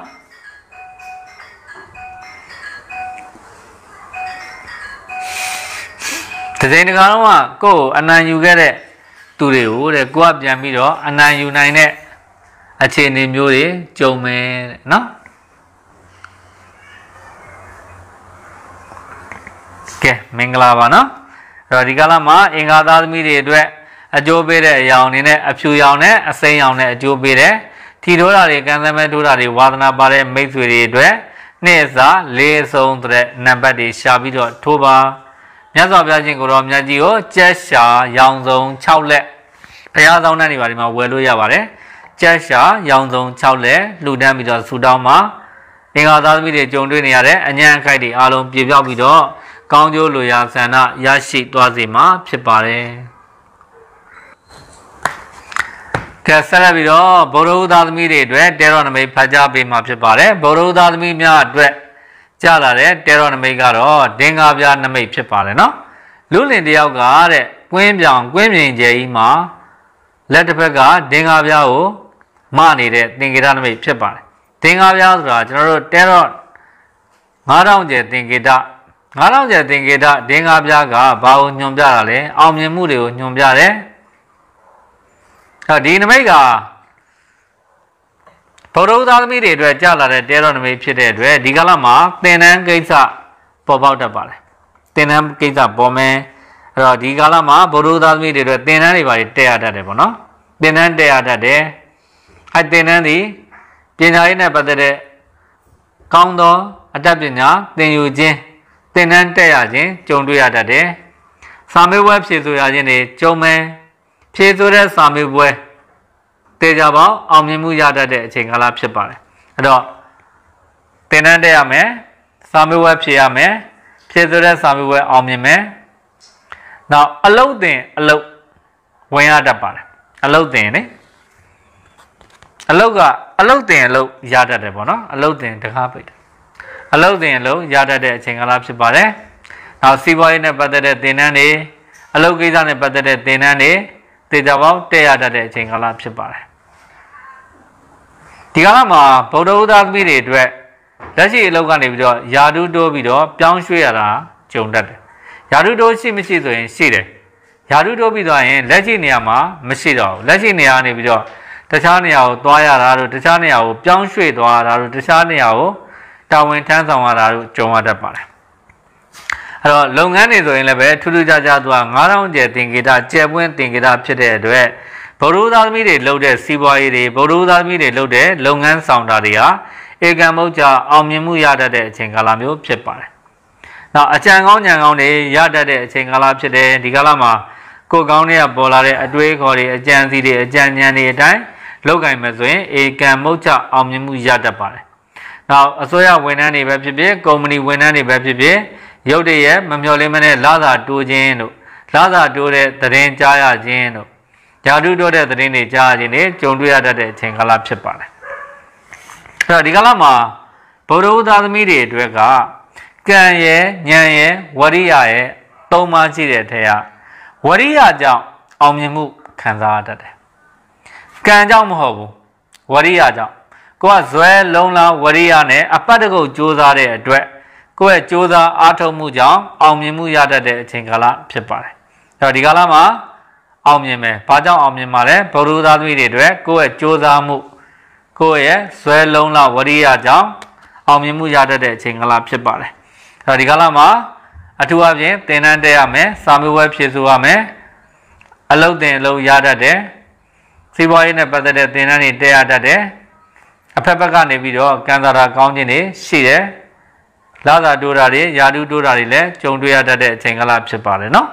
Speaker 2: ဒီချိန်တခါတော့ကိုယ့်အနံယူခဲ့တဲ့သူတွေကိုတဲ့ကိုကပြန်ပြီးတော့အနံယူနိုင်တဲ့အခြေအနေမျိုးတွေကြုံမယ်တဲ့နော်ကဲမင်္ဂလာပါနော်အဲ့တော့ဒီကာလမှာအင်္ဂါသားသမီးတွေအတွက်အကျိုးပေးတဲ့အရာတွေနဲ့အဖြူရောင်နဲ့အစိမ်းရောင်နဲ့အကျိုးပေးတဲ့ထီထိုးတာတွေကံစမဲထိုးတာတွေဝါသနာပါတဲ့မိတ်ဆွေတွေအတွက်နှစ်စားလေးဆုံးတဲ့နံပါတ်တွေရှာပြီးတော့ထိုးပါမြတ်စွာဘုရားရှင်ကိုတော်မြတ်ကြီးကိုကြက်ရှာရောင်စုံ6လက်ဘုရားဆောင်တဲ့နေပါဒီမှာဝယ်လို့ရပါတယ်ကြက်ရှာရောင်စုံ6လက်လှူဒန်းပြီးတော့ဆူတောင်းမှာအင်္ဂါသားသမီးတွေကြုံတွေ့နေရတဲ့အញ្ញံအခိုက်တွေအားလုံးပြေပြောက်ပြီးတော့ကောင်းကျိုးလိုရာဆန္ဒရရှိသွားစေမှာဖြစ်ပါတယ်ကဲဆက်လက်ပြီးတော့ဗုဒ္ဓဟူသားသမီးတွေအတွက်တဲတော်နမိတ်ဖတ်ကြားပေးမှာဖြစ်ပါတယ်ဗုဒ္ဓဟူသားသမီးများအတွက်ကြားလာတဲ့တဲတော်နမိတ်ကတော့ဒင်္ဂါပြားနမိတ်ဖြစ်ပါတယ်နော်လူလင်တယောက်ကတဲ့ကွင်းပြောင်ကွင်းမြင်ကျဲကြီးမှာလက်တစ်ဖက်ကဒင်္ဂါပြားကိုမနေတဲ့သင်္ကေတနမိတ်ဖြစ်ပါတယ်သင်္ဂါပြားဆိုတာကျွန်တော်တို့တဲတော်9000ကျဲသင်္ကေတ9000ကျဲသင်္ကေတဒင်္ဂါပြားကဘာကိုညွှန်ပြတာလဲအောင်မြင်မှုတွေကိုညွှန်ပြတယ်ဒီနမိတ်ကဗုဒ္ဓဟူသားသမီးတွေအတွက်ကြားလာတဲ့တဲတော်နမိတ်ဖြစ်တဲ့အတွက်ဒီကာလမှာသင်္นานကိစ္စပေါ်ပေါက်တတ်ပါတယ်သင်္นานကိစ္စပေါ်မယ်အဲ့တော့ဒီကာလမှာဗုဒ္ဓဟူသားသမီးတွေအတွက်သင်္นานတွေပါတက်ရတတ်တယ်ပေါ့နော်သင်္นานတက်ရတတ်တယ်အဲ့သင်္นานဒီပညာရေးနဲ့ပတ်သက်တဲ့ကောင်းသောအတတ်ပညာသင်ယူခြင်းသင်္นานတက်ရခြင်းကြုံတွေ့ရတတ်တယ်စာမေးပွဲဖြေဆိုရခြင်းတွေကြုံမယ်ဖြေဆိုတဲ့စာမေးပွဲတေချာပေါင်းအောင်မြင်မှုရတတ်တဲ့အချိန်ကာလဖြစ်ပါတယ်အဲ့တော့သင်္นานတက်ရမယ်စာမေးပွဲဖြေရမယ်ဖြေဆိုတဲ့စာမေးပွဲအောင်မြင်မယ်နောက်အလုတ်တင်အလုတ်ဝင်ရတတ်ပါတယ်အလုတ်တင်လေအလုတ်တင်အလုတ်ရတတ်တယ်ပေါ့နော်အလုတ်တင်တကားပိတ်တယ်အလုပ်တင်လို့ရတတ်တဲ့အချိန်ကာလဖြစ်ပါတယ်နောက်စီးပွားရေးနဲ့ပတ်သက်တဲ့သင်တန်းတွေအလုပ်ကိစ္စနဲ့ပတ်သက်တဲ့သင်တန်းတွေတေချာပေါင်းတက်ရတတ်တဲ့အချိန်ကာလဖြစ်ပါတယ်ဒီကာလမှာဗုဒ္ဓဥဒ္ဓသမီးတွေအတွက်လက်ရှိအလုပ်ကနေပြီးတော့ယာတုတိုးပြီးတော့ပြောင်းရွှေ့ရတာကြုံတတ်တယ်ယာတုတိုးရှိမရှိဆိုရင်ရှိတယ်ယာတုတိုးပြီးသွားရင်လက်ရှိနေရာမှာမရှိတော့ဘူးလက်ရှိနေရာနေပြီးတော့တခြားနေရာကိုသွားရတာတို့တခြားနေရာကိုပြောင်းရွှေ့သွားရတာတို့တခြားနေရာကိုတာဝန်ထမ်းဆောင်ရတာတို့ကြုံရတတ်ပါတယ်အဲ့တော့လုပ်ငန်းတွေဆိုရင်လည်းပဲထူးထူးခြားခြားသူက9000ကျယ်တင်ကေတာကျယ်ပွင့်တင်ကေတာဖြစ်တဲ့အတွက်ဗုဒ္ဓဥဒ္ဓသမီးတွေလုပ်တဲ့စီးပွားရေးတွေဗုဒ္ဓဥဒ္ဓသမီးတွေလုပ်တဲ့လုပ်ငန်းဆောင်တာတွေဟာဧကံမုတ်ကြအောင်မြင်မှုရတတ်တဲ့အချိန်ကာလမျိုးဖြစ်ပါတယ်နောက်အကြံကောင်းဉာဏ်ကောင်းတွေရတတ်တဲ့အချိန်ကာလဖြစ်တယ်ဒီကာလမှာကိုယ်ကောင်းတွေကပေါ်လာတဲ့အတွေးခေါ်တွေအကြံစီတွေအကြံဉာဏ်တွေအတိုင်းလုပ်ကင်မယ်ဆိုရင်ဧကံမုတ်ကြအောင်မြင်မှုရတတ်ပါတယ်နောက်အစိုးရဝန်ထမ်းတွေပဲဖြစ်ဖြစ်ကုမ္ပဏီဝန်ထမ်းတွေပဲဖြစ်ဖြစ်ရုပ်တရက်မမျှော်လင့်မနဲ့လစာတိုးခြင်းတို့လစာတိုးတဲ့သတင်းကြားရခြင်းတို့ဓာတုတိုးတဲ့သတင်းတွေကြားရခြင်းတွေကြုံတွေ့ရတတ်တဲ့အချိန်ကာလဖြစ်ပါတယ်အဲ့တော့ဒီကာလမှာဗုဒ္ဓဥဒ္ဓသမီးတွေအတွက်ကကံရဲ့ဉာဏ်ရဲ့ဝရိယရဲ့သုံးပါးရှိတဲ့အထက်ကဝရိယကြောင့်အောင်မြင်မှုခံစားရတတ်တယ်ကံကြောင့်မဟုတ်ဘူးဝရိယကြောင့်ကိုကဇွဲလုံးလားဝရိယနဲ့အပတ်တကုတ်ကြိုးစားတဲ့အတွက်ကိုယ့်ရဲ့ကြိုးစားအားထုတ်မှုကြောင့်အောင်မြင်မှုရတတ်တဲ့အချိန်ကာလဖြစ်ပါတယ်အဲ့တော့ဒီကာလမှာအောင်မြင်မယ်ဘာကြောင့်အောင်မြင်မှာလဲဗုဒ္ဓသာသမီတွေအတွက်ကိုယ့်ရဲ့ကြိုးစားမှုကိုယ့်ရဲ့ဇွဲလုံးလားဝရိယကြောင့်အောင်မြင်မှုရတတ်တဲ့အချိန်ကာလဖြစ်ပါတယ်အဲ့တော့ဒီကာလမှာအထူးအဖြင့်သင်တန်းတက်ရမယ်စာမေးပွဲဖြေဆိုရမယ်အလုပ်တင်အလုပ်ရတတ်တယ်စီးပွားရေးနဲ့ပတ်သက်တဲ့သင်တန်းတွေတက်ရတတ်တယ်အဖက်ဖက်ကနေပြီးတော့ကံစားတာကောင်းခြင်းတွေရှိတယ်လာသာတိုးတာတွေယာတုတိုးတာတွေလည်းကြုံတွေ့ရတတ်တဲ့အချိန်ကာလဖြစ်ပါတယ်နော်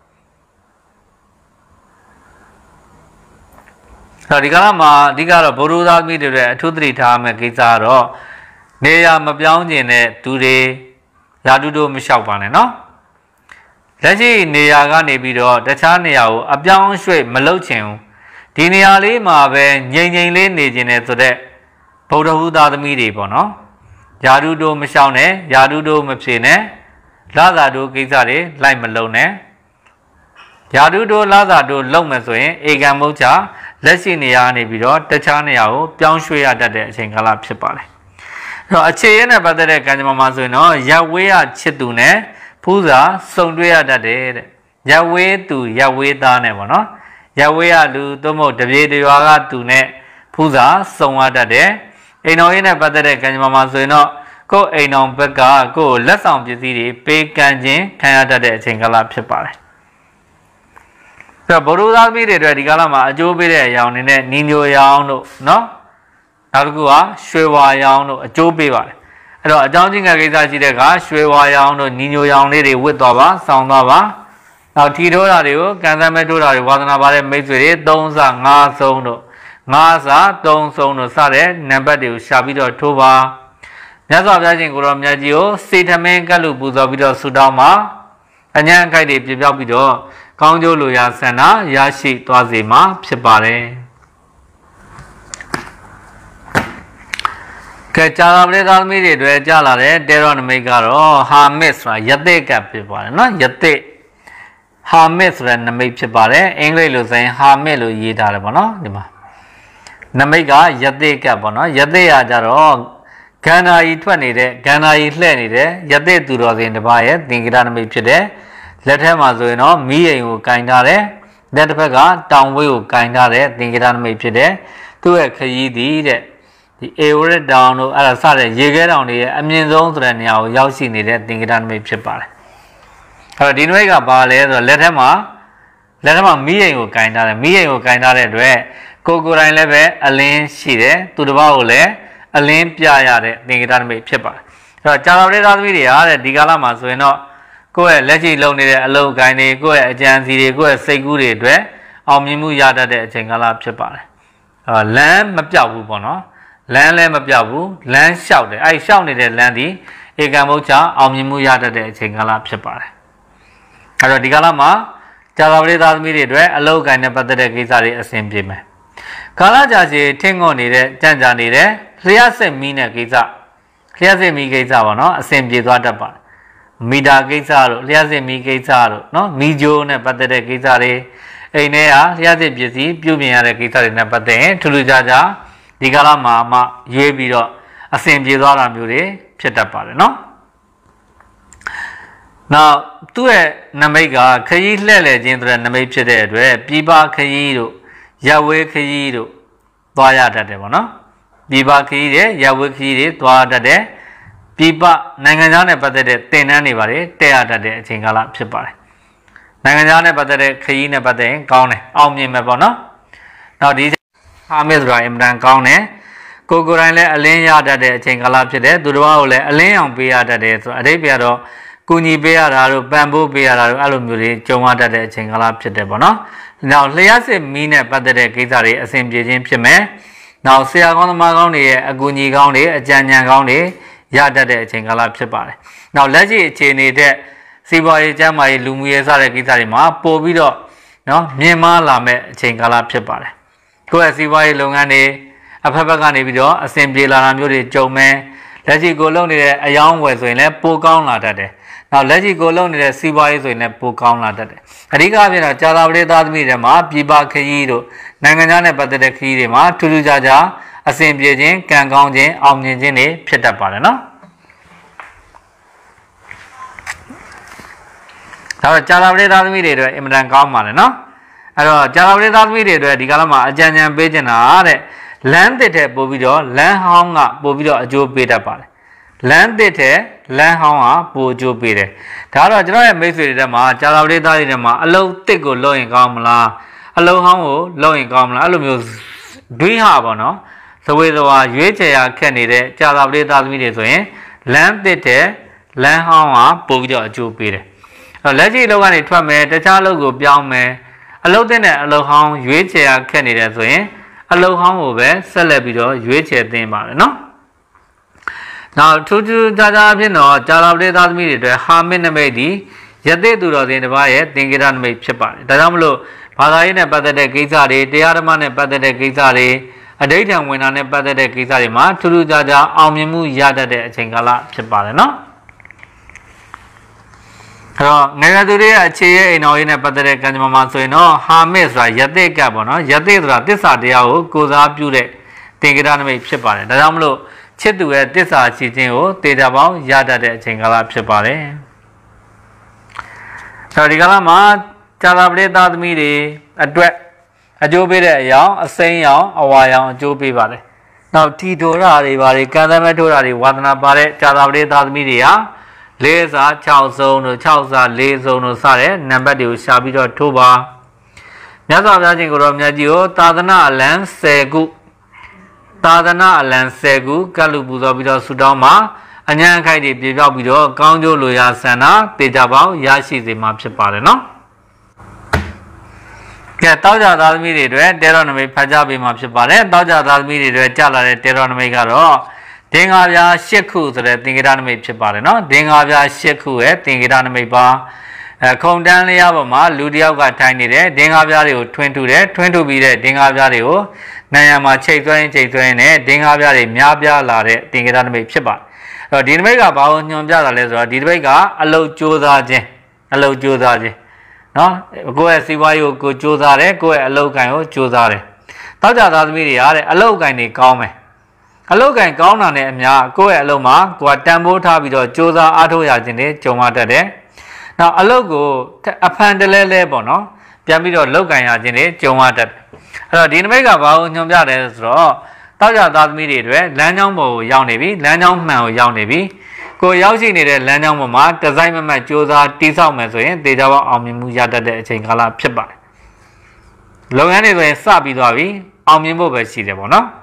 Speaker 2: ဒီကာလမှာအဓိကတော့ဗုဒ္ဓသာသမီတွေရဲ့အထူးသတိထားမယ့်ကိစ္စကတော့နေရာမပြောင်းကျင်တဲ့သူတွေယာတုတိုးမလျှောက်ပါနဲ့နော်လက်ရှိနေရာကနေပြီးတော့တခြားနေရာကိုအပြောင်းရွှေ့မလုပ်ချင်ဘူးဒီနေရာလေးမှာပဲငြိမ်ငြိမ်လေးနေကျင်တယ်ဆိုတဲ့ဗုဒ္ဓဟူသားသမီးတွေပေါ့နော်ယာတုတိုးမလျှောက်နဲ့ယာတုတိုးမဖြေနဲ့လာသာတိုးကိစ္စတွေလိုက်မလုံးနဲ့ယာတုတိုးလာသာတိုးလုံးမယ်ဆိုရင်ဧကံမုတ်ချလက်ရှိနေရာနေပြီးတော့တခြားနေရာကိုပြောင်းရွှေ့ရတတ်တဲ့အချိန်ကာလဖြစ်ပါတယ်အဲ့တော့အခြေရနဲ့ပတ်သက်တဲ့ကံကြမ္မာမှာဆိုရင်တော့ရပ်ဝေးရချစ်သူနဲ့ဖူးစာစုံတွေ့ရတတ်တယ်တဲ့ရပ်ဝေးသူရပ်ဝေးသားနဲ့ပေါ့နော်ရပ်ဝေးရလူသို့မဟုတ်တပြေတရွာကသူနဲ့ဖူးစာစုံရတတ်တယ်အိမ်တော်ရေးနဲ့ပတ်သက်တဲ့ကံကြမ္မာမှာဆိုရင်တော့ကိုယ်အိမ်တော်ဘက်ကကိုယ်လက်ဆောင်ပစ္စည်းတွေပေးကမ်းခြင်းခံရတတ်တဲ့အချိန်ကာလဖြစ်ပါတယ်ဆိုတော့ဗုဒ္ဓသာသမီတွေအတွက်ဒီကာလမှာအကျိုးပေးတဲ့အရာတွေနဲ့နီညိုရောင်တို့နော်နောက်တစ်ခုကရွှေဝါရောင်တို့အကျိုးပေးပါတယ်အဲ့တော့အကြောင်းချင်းကကိစ္စရှိတဲ့ကရွှေဝါရောင်တို့နီညိုရောင်လေးတွေဝတ်သွားပါစောင်းသွားပါနောက်ထီထိုးတာတွေကိုကံစမ်းမဲ့ထိုးတာတွေဝါသနာပါတဲ့မိတ်ဆွေတွေ3စ5ဆုံးတို့5စ3ဆုံးတို့စတဲ့နံပါတ်တွေကိုရှာပြီးတော့ထိုးပါမြတ်စွာဘုရားရှင်ကိုရောမြတ်ကြီးကိုစေတမင်းကတ်လူပူဇော်ပြီးတော့ဆုတောင်းပါအញ្ញံခိုက်တွေပြပြောက်ပြီးတော့ကောင်းကျိုးလိုရာဆန္ဒရရှိသွားစေမှာဖြစ်ပါတယ်ကဲကြာလာပရိသတ်သမီးတွေအတွက်ကြာလာတဲ့တေရောနမိတ်ကတော့ဟာမစ်ဆိုတာယသိကဖြစ်ပါတယ်နော်ယသိဟာမစ်ဆိုတဲ့နမိတ်ဖြစ်ပါတယ်အင်္ဂလိပ်လိုဆိုရင်ဟာမစ်လို့ရေးထားတယ်ပေါ့နော်ဒီမှာနမိတ်ကယသိကပေါ့နော်ယသိရကြတော့ဂန္ဓာကြီးထွက်နေတဲ့ဂန္ဓာကြီးလှဲ့နေတဲ့ယသိသူတော်စင်တစ်ပါးရဲ့သင်္ကေတနမိတ်ဖြစ်တဲ့လက်ထဲမှာဆိုရင်တော့မီးအိမ်ကိုကင်ထားတယ်လက်တစ်ဖက်ကတောင်ဝေးကိုကင်ထားတဲ့သင်္ကေတနမိတ်ဖြစ်တဲ့သူ့ရဲ့ခရီးသည်တဲ့ဒီအေဝရတ်တောင်တို့အဲ့ဒါစတဲ့ရေခဲတောင်တွေရဲ့အမြင့်ဆုံးဆိုတဲ့နေရာကိုရောက်ရှိနေတဲ့သင်္ကေတနမိတ်ဖြစ်ပါတယ်အဲ့တော့ဒီနမိတ်ကဘာလဲဆိုတော့လက်ထဲမှာမီးအိမ်ကိုကင်ထားတယ်မီးအိမ်ကိုကင်ထားတဲ့အတွက်ကိုယ်တိုင်လည်းပဲအလင်းရှိတယ်သူတစ်ပါးကိုလည်းအလင်းပြရတဲ့သင်္ကေတနမိတ်ဖြစ်ပါတယ်အဲ့တော့ကြာတော်လေးသားသမီးတွေဟာတဲ့ဒီကာလမှာဆိုရင်တော့ကိုယ့်ရဲ့လက်ရှိလုပ်နေတဲ့အလုပ်ကိုင်းတွေကိုယ့်ရဲ့အကြံစီတွေကိုယ့်ရဲ့စိတ်ကူးတွေအတွက်အောင်မြင်မှုရတတ်တဲ့အချိန်ကာလဖြစ်ပါတယ်လမ်းမပြောက်ဘူးပေါ့နော်လမ်းလည်းမပြောက်ဘူးလမ်းလျှောက်တယ်အဲ့လျှောက်နေတဲ့လမ်းဒီဧကံမုတ်ချအောင်မြင်မှုရတတ်တဲ့အချိန်ကာလဖြစ်ပါတယ်အဲ့တော့ဒီကာလမှာကြာတော်လေးသားသမီးတွေအတွက်အလုပ်ကိုင်းနဲ့ပတ်သက်တဲ့ကိစ္စတွေအဆင်ပြေမယ်ကာလကြာရှည်ထင်းငုံနေတဲ့ကြံ့ကြာနေတဲ့လျှက်စစ်မီးနဲ့ကိစ္စလျှက်စစ်မီကိစ္စပေါ့နော်အစဉ်ပြေသွားတတ်ပါတယ်မီတာကိစ္စတို့လျှက်စစ်မီကိစ္စတို့နော်မီဂျိုးနဲ့ပတ်သက်တဲ့ကိစ္စတွေအိမ်ထဲကလျှက်စစ်ပစ္စည်းပြုပြင်ရတဲ့ကိစ္စတွေနဲ့ပတ်သက်ရင်ထူးထူးခြားခြားဒီကာလမှာမှရွေးပြီးတော့အစဉ်ပြေသွားတာမျိုးတွေဖြစ်တတ်ပါတယ်နော်နောက်သူ့ရဲ့နမိတ်ကခရီးလှည့်လည်ခြင်းဆိုတဲ့နမိတ်ဖြစ်တဲ့အတွက်ပြည်ပခရီးတို့ရပ်ဝေးခရီးတို့သွားရတတ်တယ်ပေါ့နော်ပြည်ပခရီးတွေရပ်ဝေးခရီးတွေသွားတတ်တယ်ပြည်ပနိုင်ငံခြားနဲ့ပတ်သက်တဲ့သင်တန်းတွေပါတယ်တက်ရတတ်တဲ့အချိန်ကာလဖြစ်ပါတယ်နိုင်ငံခြားနဲ့ပတ်သက်တဲ့ခရီးနဲ့ပတ်သက်ရင်ကောင်းတယ်အောင်မြင်မယ်ပေါ့နော်နောက်ဒီဟာမစ်ဆိုတာအင်မတန်ကောင်းတယ်ကိုယ်တိုင်လည်းအလင်းရတတ်တဲ့အချိန်ကာလဖြစ်တယ်သူတို့ကိုလည်းအလင်းအောင်ပေးရတတ်တယ်ဆိုတော့အဓိပ္ပာယ်တော့ကူညီပေးရတာတို့ပံ့ပိုးပေးရတာတို့အဲ့လိုမျိုးတွေကြုံရတတ်တဲ့အချိန်ကာလဖြစ်တယ်ပေါ့နော်နောက်လျှက်စစ်မီးနဲ့ပတ်သက်တဲ့ကိစ္စတွေအစဉ်ပြေခြင်းဖြစ်မယ်နောက်ဆရာကောင်းသမားကောင်းတွေရဲ့အကူအညီကောင်းတွေအကြံဉာဏ်ကောင်းတွေရတတ်တဲ့အချိန်ကာလဖြစ်ပါတယ်နောက်လက်ရှိအခြေအနေတဲ့စီးပွားရေးကျန်းမာရေးလူမှုရေးစတဲ့ကိစ္စတွေမှာပို့ပြီးတော့နော်မြင်မာလာမဲ့အချိန်ကာလဖြစ်ပါတယ်ကိုယ့်ရဲ့စီးပွားရေးလုပ်ငန်းတွေအဖက်ဖက်ကနေပြီးတော့အစဉ်ပြေလာတာမျိုးတွေကြုံမယ်လက်ရှိကိုလုပ်နေတဲ့အယောင်းဝယ်ဆိုရင်လည်းပိုကောင်းလာတတ်တယ်နောက်လက်ရှိကိုလုပ်နေတဲ့စီးပွားရေးဆိုရင်လည်းပိုကောင်းလာတတ်တယ်အဓိကအဖြစ်တော့ကြာသာပရိသတ်သမီးတွေမှာပြည်ပခရီးတို့နိုင်ငံခြားနဲ့ပတ်သက်တဲ့ခရီးတွေမှာထူးထူးခြားခြားအစဉ်ပြေခြင်းကံကောင်းခြင်းအောင်မြင်ခြင်းတွေဖြစ်တတ်ပါတယ်နော်ဒါတော့ကြာသာပရိသတ်သမီးတွေအတွက်အင်မတန်ကောင်းပါတယ်နော်အဲ့တော့ကြာသာပရိသတ်သမီးတွေအတွက်ဒီကာလမှာအကြံဉာဏ်ပေးချင်တာတဲ့လမ်းသစ်တဲ့ပို့ပြီးတော့လမ်းဟောင်းကပို့ပြီးတော့အကျိုးပေးတတ်ပါတယ်လမ်းသစ်တဲ့လမ်းဟောင်းကပို့အကျိုးပေးတယ်ဒါတော့ကျွန်တော်ရဲ့မိတ်ဆွေတွေထဲမှာကြာသာပရိသတ်တွေထဲမှာအလုံးသစ်ကိုလုပ်ရင်ကောင်းမလားအလုံးဟောင်းကိုလုပ်ရင်ကောင်းမလားအဲ့လိုမျိုးတွေးဟာပေါ့နော်သဝေသဝါရွေးချယ်ရခက်နေတဲ့ကြာသာပရိသတ်သမီးတွေဆိုရင်လမ်းသစ်တဲ့လမ်းဟောင်းကပို့ပြီးတော့အကျိုးပေးတယ်လက်ရှိအလုပ်ကနေထွက်မယ်တခြားအလုပ်ကိုပြောင်းမယ်အလုပ်တဲ့အလုပ်ဟောင်းရွေးချယ်ရခက်နေတယ်ဆိုရင်အလုပ်ဟောင်းကိုပဲဆက်လက်ပြီးတော့ရွေးချယ်သင်ပါတယ်နော်နောက်ထူးထူးခြားခြားအဖြစ်တော့ကြာသာပရိသတ်သမီးတွေအတွက်ဟာမစ်နမိတ်ဒီယသိသူတော်စင်တစ်ပါးရဲ့သင်္ကေတနမိတ်ဖြစ်ပါတယ်ဒါကြောင့်မလို့ဘာသာရေးနဲ့ပတ်သက်တဲ့ကိစ္စတွေတရားဓမ္မနဲ့ပတ်သက်တဲ့ကိစ္စတွေအဋိဋ္ဌံဝင်တာနဲ့ပတ်သက်တဲ့ကိစ္စတွေမှာထူးထူးခြားခြားအောင်မြင်မှုရတတ်တဲ့အချိန်ကာလဖြစ်ပါတယ်နော်အဲ့တော့ငယ်ငယ်သူတွေရဲ့အခြေရဲ့အိမ်တော်ရေးနဲ့ပတ်သက်တဲ့ကံကြမ္မာမှာဆိုရင်တော့ဟာမစ်ဆိုတာယသိကပ်ပေါ့နော်ယသိဆိုတာသစ္စာတရားကိုကိုးစားပြုတဲ့သင်္ကေတနမိတ်ဖြစ်ပါတယ်ဒါကြောင့်မလို့ချစ်သူရဲ့သစ္စာရှိခြင်းကိုတေတာပေါင်းရတတ်တဲ့အချိန်ကာလဖြစ်ပါတယ်ဆိုတော့ဒီကာလမှာကြာသာပရိသတ်သမီးတွေအတွက်အကျိုးပေးတဲ့အရာအစိမ်းရောင်အဝါရောင်အကျိုးပေးပါတယ်နောက်ထီထိုးတာတွေပါတယ်ကံသမထိုးတာတွေဝါသနာပါတဲ့ကြာသာပရိသတ်သမီးတွေဟာ4စာ6စုံတို့6စာ4စုံတို့စတဲ့နံပါတ်တွေကိုရှာပြီးတော့ထိုးပါမြတ်စွာဘုရားရှင်ကိုရောမြတ်ကြီးကိုသာသနာအလံ10ခုသာသနာအလံ10ခုကတ်လူပူဇော်ပြီးတော့ဆုတောင်းမှာအញ្ញံခိုက်တွေပြေပြောက်ပြီးတော့ကောင်းကျိုးလိုရာဆန္ဒတေချာပေါင်းရရှိစေမှာဖြစ်ပါတယ်နော်ကဲတောက်ကြသားသမီးတွေအတွက်တေရောနမိတ်ဖတ်ကြားပေးမှာဖြစ်ပါတယ်တောက်ကြသားသမီးတွေအတွက်ကြာလာတဲ့တေရောနမိတ်ကတော့ဒင်္ဂါပြား8ခုဆိုတဲ့သင်္ကေတနမိတ်ဖြစ်ပါတယ်နော်ဒင်္ဂါပြား8ခုရဲ့သင်္ကေတနမိတ်ပါခုံတန်းလျားပေါ်မှာလူတစ်ယောက်ကထိုင်နေတယ်ဒင်္ဂါပြားတွေကိုထွင်းထုတယ်ထွင်းထုပြီးတဲ့ဒင်္ဂါပြားတွေကိုနိုင်ရမှာချိတ်သွင်းနဲ့ဒင်္ဂါပြားတွေများပြားလာတဲ့သင်္ကေတနမိတ်ဖြစ်ပါတယ်အဲ့တော့ဒီနမိတ်ကဘာကိုညွှန်ပြတာလဲဆိုတော့ဒီနမိတ်ကအလုတ်ကြိုးစားခြင်းနော်ကိုယ့်ရဲ့စီးပွားရေးကိုကြိုးစားတယ်ကိုယ့်ရဲ့အလုတ်ကံကိုကြိုးစားတယ်တောက်ကြသားသမီးတွေရတဲ့အလုတ်ကံတွေကောင်းမယ်အလုတ်ကံကောင်းတာနဲ့အများကိုယ့်ရဲ့အလုတ်မှာကိုယ်ကတန်ဖိုးထားပြီးတော့ကြိုးစားအားထုတ်ရခြင်းတွေကြုံရတတ်တယ်။နောက်အလုတ်ကိုအဖန်တလဲလဲပေါ့နော်ပြန်ပြီးတော့လုတ်ကံရခြင်းတွေကြုံရတတ်တယ်။အဲ့တော့ဒီနမိတ်ကဘာကိုညွှန်ပြတယ်ဆိုတော့တောက်ကြသားသမီးတွေအတွက်လမ်းကြောင်းပေါ်ကိုရောက်နေပြီလမ်းကြောင်းမှန်ကိုရောက်နေပြီကိုရောက်ရှိနေတဲ့လမ်းကြောင်းပေါ်မှာဒီဇိုင်းမမတ်ကြိုးစားတိဆောက်မယ်ဆိုရင်တေချာပေါင်းအောင်မြင်မှုရတတ်တဲ့အချိန်ကာလဖြစ်ပါတယ်။လုပ်ငန်းတွေဆိုရင်စပြီးသွားပြီအောင်မြင်ဖို့ပဲရှိတယ်ပေါ့နော်။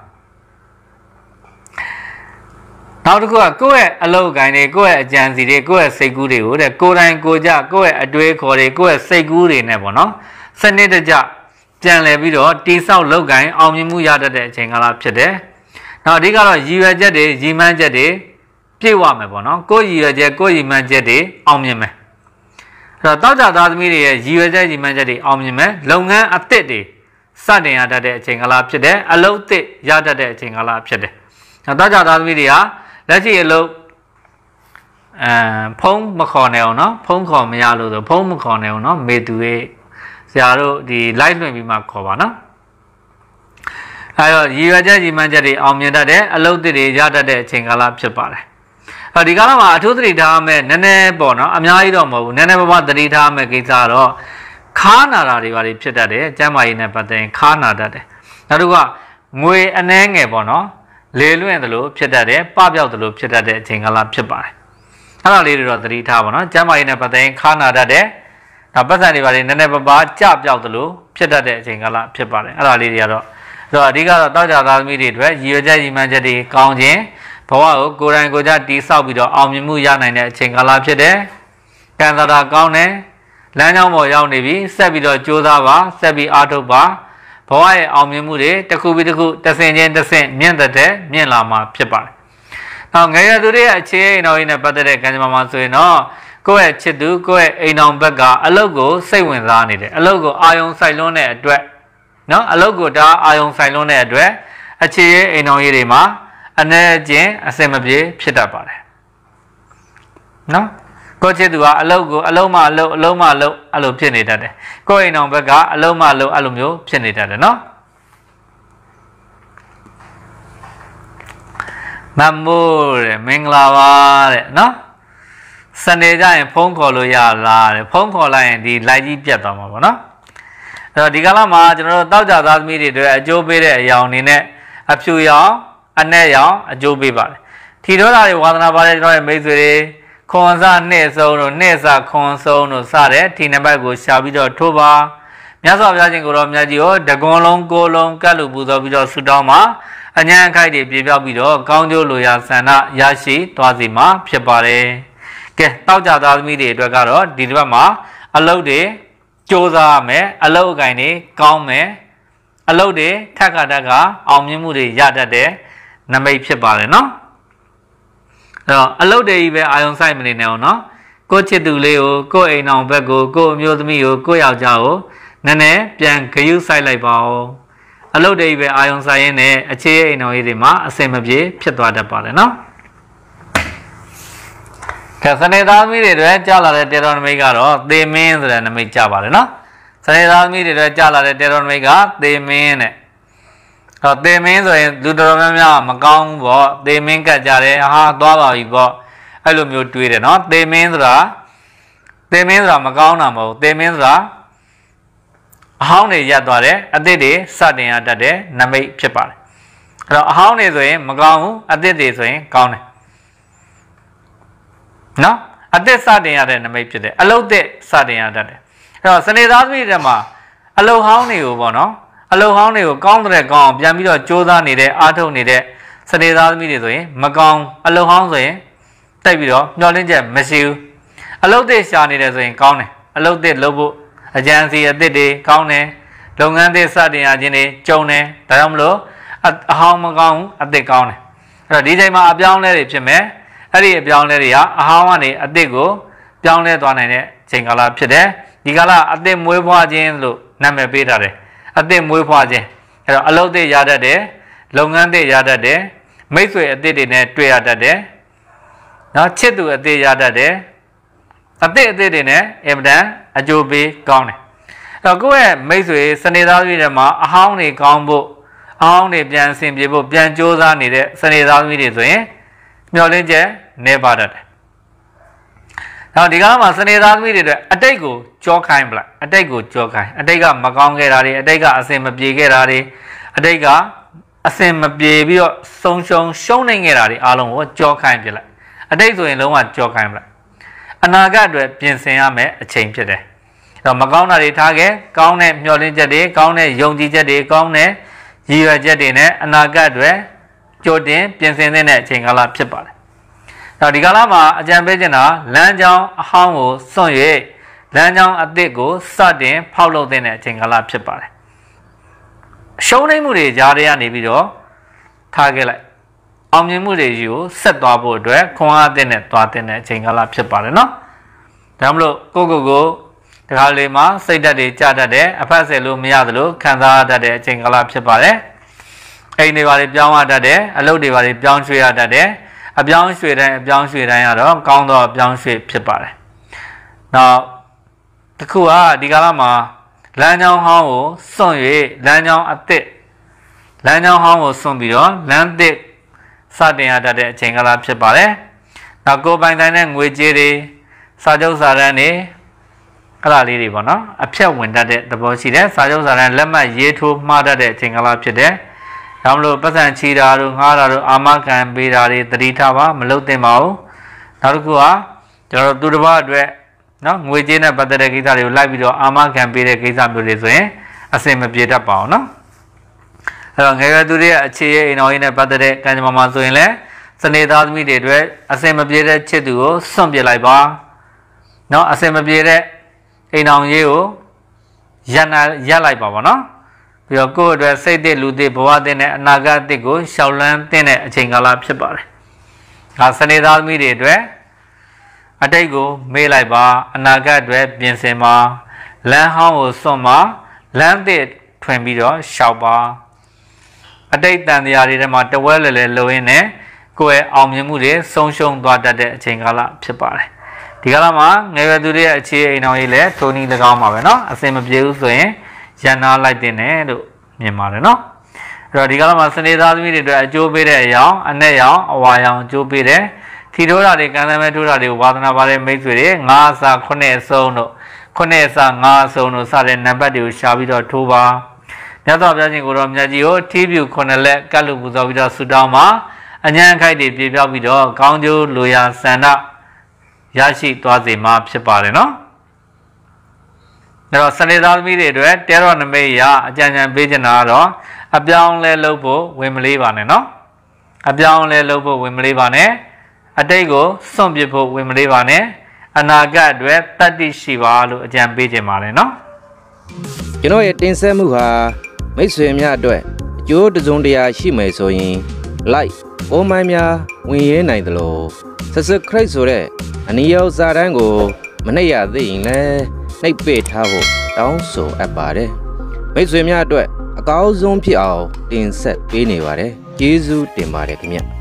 Speaker 2: နောက်တစ်ခုကကိုယ့်ရဲ့အလုပ်ကိုင်းတွေကိုယ့်ရဲ့အကြံစီတွေကိုယ့်ရဲ့စိတ်ကူးတွေကိုတဲ့ကိုယ်တိုင်ကိုကြကိုယ့်ရဲ့အတွေးခေါ်တွေကိုယ့်ရဲ့စိတ်ကူးတွေနဲ့ပေါ့နော်စနစ်တကျပြန်လည်ပြီးတော့တိဆောက်လုပ်ကိုင်းအောင်မြင်မှုရတတ်တဲ့အချိန်ကာလဖြစ်တယ်။နောက်အဓိကတော့ရည်ရွယ်ချက်တွေရည်မှန်းချက်တွေပြည့်ဝမယ်ပေါ့နော်ကိုယ့်ရည်ရွယ်ချက်ကိုယ့်ရည်မှန်းချက်တွေအောင်မြင်မယ်။အဲ့တော့တောက်ကြသားသမီးတွေရဲ့ရည်ရွယ်ချက်ရည်မှန်းချက်တွေအောင်မြင်မယ်လုပ်ငန်းအသစ်တွေစတင်ရတတ်တဲ့အချိန်ကာလဖြစ်တယ်အလုပ်သစ်ရတတ်တဲ့အချိန်ကာလဖြစ်တယ်။နောက်တောက်ကြသားသမီးတွေဟာလက်ရှိအလုပ်ဖုံးမခေါ်နေအောင်နော်ဖုံးခေါ်မရလို့ဆိုဖုံးမခေါ်နေအောင်နော်မေသူရဲ့ဆရာတို့ဒီ live လွှင့်ပြီးမှခေါ်ပါနော်အဲတော့ရည်ရွယ်ချက်ကြီးမှန်းချက်တွေအောင်မြင်တတ်တဲ့အလုပ်တွေရတတ်တဲ့အချိန်ကာလဖြစ်ပါတယ်ဒီကာလမှာအထူးသတိထားမယ်နည်းနည်းပေါ့နော်အများကြီးတော့မဟုတ်ဘူးနည်းနည်းပါးပါးသတိထားမယ်ကိစ္စတော့ခါနာတာတွေပါဖြစ်တတ်တယ်ကျမ်းမာရေးနဲ့ပတ်သက်ရင်ခါနာတတ်တယ်နောက်တစ်ခုကငွေအနှဲငယ်ပေါ့နော်လေလွင့်သလိုဖြစ်တတ်တယ်ပပျောက်သလိုဖြစ်တတ်တဲ့အချိန်ကာလဖြစ်ပါတယ်အဲ့ဒါလေးတွေတော့သတိထားပါနော်ကျမ်းမာရေးနဲ့ပတ်သက်ရင်ခါနာတတ်တယ်ဒါပတ်စံတွေပါနည်းနည်းပါးပါးကြပြောက်သလိုဖြစ်တတ်တဲ့အချိန်ကာလဖြစ်ပါတယ်အဲ့ဒါလေးတွေကတော့အဓိကတော့တောက်ကြသားသမီးတွေအတွက်ရည်ရွယ်ချက်ရည်မှန်းချက်တွေကောင်းခြင်းဘဝကိုကိုယ်တိုင်ကိုယ်ကျတီးဆောက်ပြီးတော့အောင်မြင်မှုရနိုင်တဲ့အချိန်ကာလဖြစ်တယ်။ကံသာတာကောင်းတယ်။လမ်းကြောင်းပေါ်ရောက်နေပြီဆက်ပြီးတော့ကြိုးစားပါဆက်ပြီးအားထုတ်ပါဘဝရဲ့အောင်မြင်မှုတွေတစ်ခုပြီးတစ်ခုတစ်ဆင့်ချင်းတစ်ဆင့်မြင့်တဲ့မြင့်လာမှာဖြစ်ပါတယ်။နောက်ငယ်ရသူတွေရဲ့အခြေအိမ်တော်ကြီးနဲ့ပတ်သက်တဲ့ကံကြမ္မာမှာဆိုရင်တော့ကိုယ့်ရဲ့ချစ်သူကိုယ့်ရဲ့အိမ်တော်ဘက်ကအလုပ်ကိုစိတ်ဝင်စားနေတယ်အလုပ်ကိုအာယုံစိုက်လွန်းတဲ့အတွက်နော်အလုပ်ကိုဒါအာယုံဆိုင်လွန်းတဲ့အတွက်အခြေရေးအိမ်တော်ရေးတွေမှာအနေချင်းအစင်မပြေဖြစ်တတ်ပါတယ်နော်ကိုချစ်သူကအလုပ်ကိုအလုံးမအလုပ်အလုံးမအလုပ်အဲ့လိုဖြစ်နေတတ်တယ်ကိုအိမ်တော်ဘက်ကအလုံးမအလုပ်အဲ့လိုမျိုးဖြစ်နေတတ်တယ်နော်မမိုးတဲ့မင်္ဂလာပါတဲ့နော်စနေကြရင်ဖုန်းခေါ်လို့ရလားတဲ့ဖုန်းခေါ်လိုက်ရင်ဒီလိုက်ကြီးပြတ်သွားမှာပေါ့နော်အဲ့တော့ဒီကာလမှာကျွန်တော်တို့တောက်ကြသားသမီးတွေအတွက်အကျိုးပေးတဲ့အရာအနေနဲ့အဖြူရောင်အနက်ရောင်အကျိုးပေးပါတယ်ထီတော်တာတွေဝါသနာပါတဲ့ကျွန်တော်ရဲ့မိတ်ဆွေတွေခွန်စနှစ်ဆုံးတို့နှစ်စခွန်ဆုံးတို့စတဲ့ထီနံပါတ်ကိုရှာပြီးတော့ထိုးပါမြတ်စွာဘုရားရှင်ကိုတော်မြတ်ကြီးကိုတကွန်လုံးကိုလုံးကတ်လူပူဇော်ပြီးတော့ဆုတောင်းမှာအញ្ញံအခိုက်တွေပြေပြောက်ပြီးတော့ကောင်းကျိုးလိုရာဆန္ဒရရှိသွားစီမှာဖြစ်ပါတယ်ကဲတောက်ကြသားသမီးတွေအတွက်ကတော့ဒီတစ်ပတ်မှာအလုပ်တွေကြိုးစားမယ်အလုပ်အကင်တွေကောင်းမယ်အလုပ်တွေထက်ခါတက်ကအောင်မြင်မှုတွေရတတ်တဲ့နမိတ်ဖြစ်ပါတယ်နော်အဲ့တော့အလုပ်တွေကြီးပဲအာယုံဆိုင်မနေနဲ့အောင်နော်ကိုချစ်သူလေးကိုကိုအိမ်အောင်ဘက်ကိုကိုအမျိုးသမီးကိုကိုယောက်ျားကိုနည်းနည်းပြန်ဂရုစိုက်လိုက်ပါဦးအလုပ်တွေကြီးပဲအာယုံဆိုင်ရင်းနဲ့အခြေအိမ်အောင်ရေးတွေမှာအစင်မပြေဖြစ်သွားတတ်ပါတယ်နော်ကဲစနေသားသမီးတွေအတွက်ကြာလာတဲ့တေတော်နမိတ်ကတော့သေမင်းဆိုတဲ့နမိတ်ကြာပါတယ်နော်စနေသားသမီးတွေအတွက်ကြာလာတဲ့တေတော်နမိတ်ကသေမင်းတဲ့တော့သေမင်းဆိုရင်လူတော်များများမကောင်းဘူးပေါ့သေမင်းကတ်ကြတယ်ဟာသွားပါပြီပေါ့အဲ့လိုမျိုးတွေးတယ်နော်သေမင်းဆိုတာမကောင်းတာမဟုတ်သေမင်းဆိုတာအဟောင်းတွေရပ်သွားတယ်အသစ်တွေစတင်ရတတ်တဲ့နမိတ်ဖြစ်ပါတယ်အဲ့တော့အဟောင်းတွေဆိုရင်မကောင်းဘူးအသစ်တွေဆိုရင်ကောင်းတယ်နော်အသက်စတင်ရတဲ့နမိတ်ဖြစ်တယ်အလုတ်သက်စတင်ရတတ်တယ်အဲ့တော့စနေသားသမီးတွေမှာအလုတ်ဟောင်းတွေကိုပေါ့နော်အလုတ်ဟောင်းတွေကိုကောင်းတဲ့ကောင်းအောင်ပြန်ပြီးတော့ကြိုးစားနေတဲ့အားထုတ်နေတဲ့စနေသားသမီးတွေဆိုရင်မကောင်းအလုတ်ဟောင်းဆိုရင်တိုက်ပြီးတော့မျောလင့်ချက်မရှိဘူးအလုတ်သက်ရှာနေတယ်ဆိုရင်ကောင်းတယ်အလုတ်သက်လုပ်ဖို့အကြံစီအသစ်တွေကောင်းတယ်လုပ်ငန်းသက်စတင်ရခြင်းတွေကြုံတယ်ဒါကြောင့်မလို့အဟောင်းမကောင်းဘူးအသစ်ကောင်းတယ်အဲ့တော့ဒီချိန်မှာအပြောင်းလဲတွေဖြစ်မယ်အဲ့ဒီအပြောင်းလဲတွေဟာအဟောင်းကနေအသစ်ကိုပြောင်းလဲသွားနိုင်တဲ့ချိန်ကာလဖြစ်တယ်ဒီကာလအသစ်မွေးဖွားခြင်းလို့နာမည်ပေးထားတယ်အသစ်မွေးဖွားခြင်းအဲ့တော့အလုပ်သစ်ရတတ်တယ်လုပ်ငန်းသစ်ရတတ်တယ်မိတ်ဆွေအသစ်တွေနဲ့တွေ့ရတတ်တယ်နော်ချစ်သူအသစ်ရတတ်တယ်အသစ်တွေနဲ့အင်မတန်အကျိုးပေးကောင်းတယ်အဲ့တော့ကိုယ့်ရဲ့မိတ်ဆွေစနေသားသမီးတွေမှာအဟောင်းတွေကောင်းဖို့အဟောင်းတွေပြန်ဆင်ပြေဖို့ပြန်ကြိုးစားနေတဲ့စနေသားသမီးတွေဆိုရင်မျောလင်းချက်နေပါတတ်တယ်။နောက်ဒီကားမှာစနေသားသမီးတွေအတွက်အတိတ်ကိုကြောခိုင်းပလိုက်အတိတ်ကိုကြောခိုင်းအတိတ်ကမကောင်းခဲ့တာတွေအတိတ်ကအစင်မပြေခဲ့တာတွေအတိတ်ကအစင်မပြေပြီးတော့ရှုံးနေခဲ့တာတွေအားလုံးကိုကြောခိုင်းပြလိုက်အတိတ်ဆိုရင်လုံးဝကြောခိုင်းပလိုက်အနာဂတ်အတွက်ပြင်ဆင်ရမယ်အချိန်ဖြစ်တယ်။အဲ့တော့မကောင်းတာတွေထားခဲ့ကောင်းတဲ့မျှော်လင့်ချက်တွေကောင်းတဲ့ယုံကြည်ချက်တွေကောင်းတဲ့ရည်ရွယ်ချက်တွေနဲ့အနာဂတ်အတွက်ကြိုတင်ပြင်ဆင်တဲ့အချိန်ကာလဖြစ်ပါတယ်။နောက်ဒီကာလမှာအကြံပေးချင်တာလမ်းကြောင်းအဟောင်းကိုစွန့်၍လမ်းကြောင်းအသစ်ကိုစတင်ဖောက်လုပ်တဲ့အချိန်ကာလဖြစ်ပါတယ်။ရှုံးနိမ့်မှုတွေကြားထဲကနေပြီးတော့ထားခဲ့လိုက်။အောင်မြင်မှုတွေယူကိုဆက်သွားဖို့အတွက်ခွန်အားသစ်နဲ့သွားတဲ့အချိန်ကာလဖြစ်ပါတယ်နော်။ဒါမှမဟုတ်ကိုတခါလေမှာစိတ်ဓာတ်တွေကြတတ်တဲ့အဖက်ဆယ်လို့မရသလိုခံစားရတတ်တဲ့အချိန်ကာလဖြစ်ပါတယ်။အိမ်တွေပါတွေပြောင်းရတတ်တယ်အလုပ်တွေပါတွေပြောင်းရွှေ့ရတတ်တယ်အပြောင်းရွှေ့တိုင်းကတော့ကောင်းသောအပြောင်းရွှေ့ဖြစ်ပါတယ်နောက်တစ်ခုကဒီကာလမှာလမ်းကြောင်းဟောင်းကိုစွန့်၍လမ်းကြောင်းအသစ်လမ်းကြောင်းဟောင်းကိုစွန့်ပြီးတော့လမ်းသစ်စတင်ရတတ်တဲ့အချိန်ကာလဖြစ်ပါတယ်နောက်ကိုယ်ပိုင်တိုင်းတဲ့ငွေကြေးတွေစာချုပ်စာတမ်းတွေအဲ့ဒါလေးတွေပေါ့နော်အဖြတ်ဝင်တတ်တဲ့သဘောရှိတယ်စာချုပ်စာတမ်းလက်မှတ်ရေးထိုးမှားတတ်တဲ့အချိန်ကာလဖြစ်တယ်ဒါမလို့ပတ်စံချီတာတို့ငှားတာတို့အာမခံပေးတာတွေသတိထားပါမလုပ်သင့်ပါဘူးနောက်တစ်ခုကကျွန်တော်တို့သူတစ်ပါးအတွက်နော်ငွေကြေးနဲ့ပတ်သက်တဲ့ကိစ္စတွေကိုလိုက်ပြီးတော့အာမခံပေးတဲ့ကိစ္စမျိုးတွေဆိုရင်အဆင်မပြေတတ်ပါဘူးနော်အဲ့တော့ငယ်ရွယ်သူတွေရဲ့အခြေရဲ့အိမ်တော်ကြီးနဲ့ပတ်သက်တဲ့ကံကြမ္မာမှာဆိုရင်လည်းစနေသားသမီးတွေအတွက်အဆင်မပြေတဲ့ချစ်သူကိုစွန့်ပစ်လိုက်ပါနော်အဆင်မပြေတဲ့အိမ်တော်ကြီးကိုရပ်လိုက်ပါပေါ့နော်ပြီးတော့ကိုယ့်အတွက်စိတ်သစ်လူသစ်ဘဝသစ်နဲ့အနာဂတ်သစ်ကိုရှောက်လန်းတဲ့အချိန်ကာလဖြစ်ပါတယ်။ဒါစနေသားသမီးတွေအတွက်အတိတ်ကိုမေ့လိုက်ပါအနာဂတ်အတွက်ပြင်ဆင်ပါလမ်းဟောင်းကိုစွန့်ပါလမ်းသစ်ထွင်ပြီးတော့ရှောက်ပါအတိတ်တန်တရားတွေထဲမှာတဝဲလဲလဲလုံရင်းနဲ့ကိုယ့်ရဲ့အောင်မြင်မှုတွေဆုံးရှုံးသွားတတ်တဲ့အချိန်ကာလဖြစ်ပါတယ်။ဒီကာလမှာငယ်ရွယ်သူတွေရဲ့အခြေအိမ်တော်ကြီးလည်းထိုနည်း၎င်းပါပဲเนาะအဆင်မပြေဘူးဆိုရင်ရန်နာလိုက်တင်တယ်လို့မြင်ပါတယ်เนาะအဲ့တော့ဒီကာလမှာစနေသားသမီးတွေအတွက်အကျိုးပေးတဲ့အရောင်အနဲ့ရောင်အဝါရောင်အကျိုးပေးတယ်ထီထိုးတာတွေကံသမဲထိုးတာတွေကိုဝါသနာပါတဲ့မိတ်ဆွေတွေ9အစား9အစုံတို့9အစား9အစုံတို့စတဲ့နံပါတ်တွေကိုရှာပြီးတော့ထိုးပါမြတ်စွာဘုရားရှင်ကိုတော်မြတ်ကြီးကိုထီးပြူ9လက်ကတ်လူပူဇော်ပြီးတော့ဆုတောင်းပါအញ្ញံခိုက်တွေပြေပြောက်ပြီးတော့ကောင်းကျိုးလိုရာဆန္ဒရရှိသွားစေမှာဖြစ်ပါတယ်เนาะအဲ့တော့စနေသားသမီးတွေအတွက်တဲတော်နမိတ်ရအကြံဉာဏ်ပေးချင်တာကတော့အပြောင်းလဲလုပ်ဖို့ဝင်မလေးပါနဲ့เนาะအပြောင်းလဲလုပ်ဖို့ဝင်မလေးပါနဲ့အတိတ်ကိုစွန့်ပစ်ဖို့ဝင်မလေးပါနဲ့အနာဂတ်အတွက်တတ္တိရှိပါလို့အကြံပေးချင်ပါတယ်เนาะ
Speaker 1: ကျွန်တော်ရဲ့တင်ဆက်မှုဟာမိတ်ဆွေများအတွက်အကျိုးတစုံတရာရှိမယ်ဆိုရင် like ပုံမှန်များဝင်ရဲနိုင်တယ်လို့ subscribe ဆိုတဲ့အနည်းရောက်စာတန်းကိုမနှိပ်ရသေးရင်လည်းနှိပ်ပေးထားဖို့တောင်းဆိုအပ်ပါတယ်မိတ်ဆွေများအတွက်အကောင်းဆုံးဖြစ်အောင်တင်ဆက်ပေးနေပါတယ်ကျေးဇူးတင်ပါတယ်ခင်ဗျ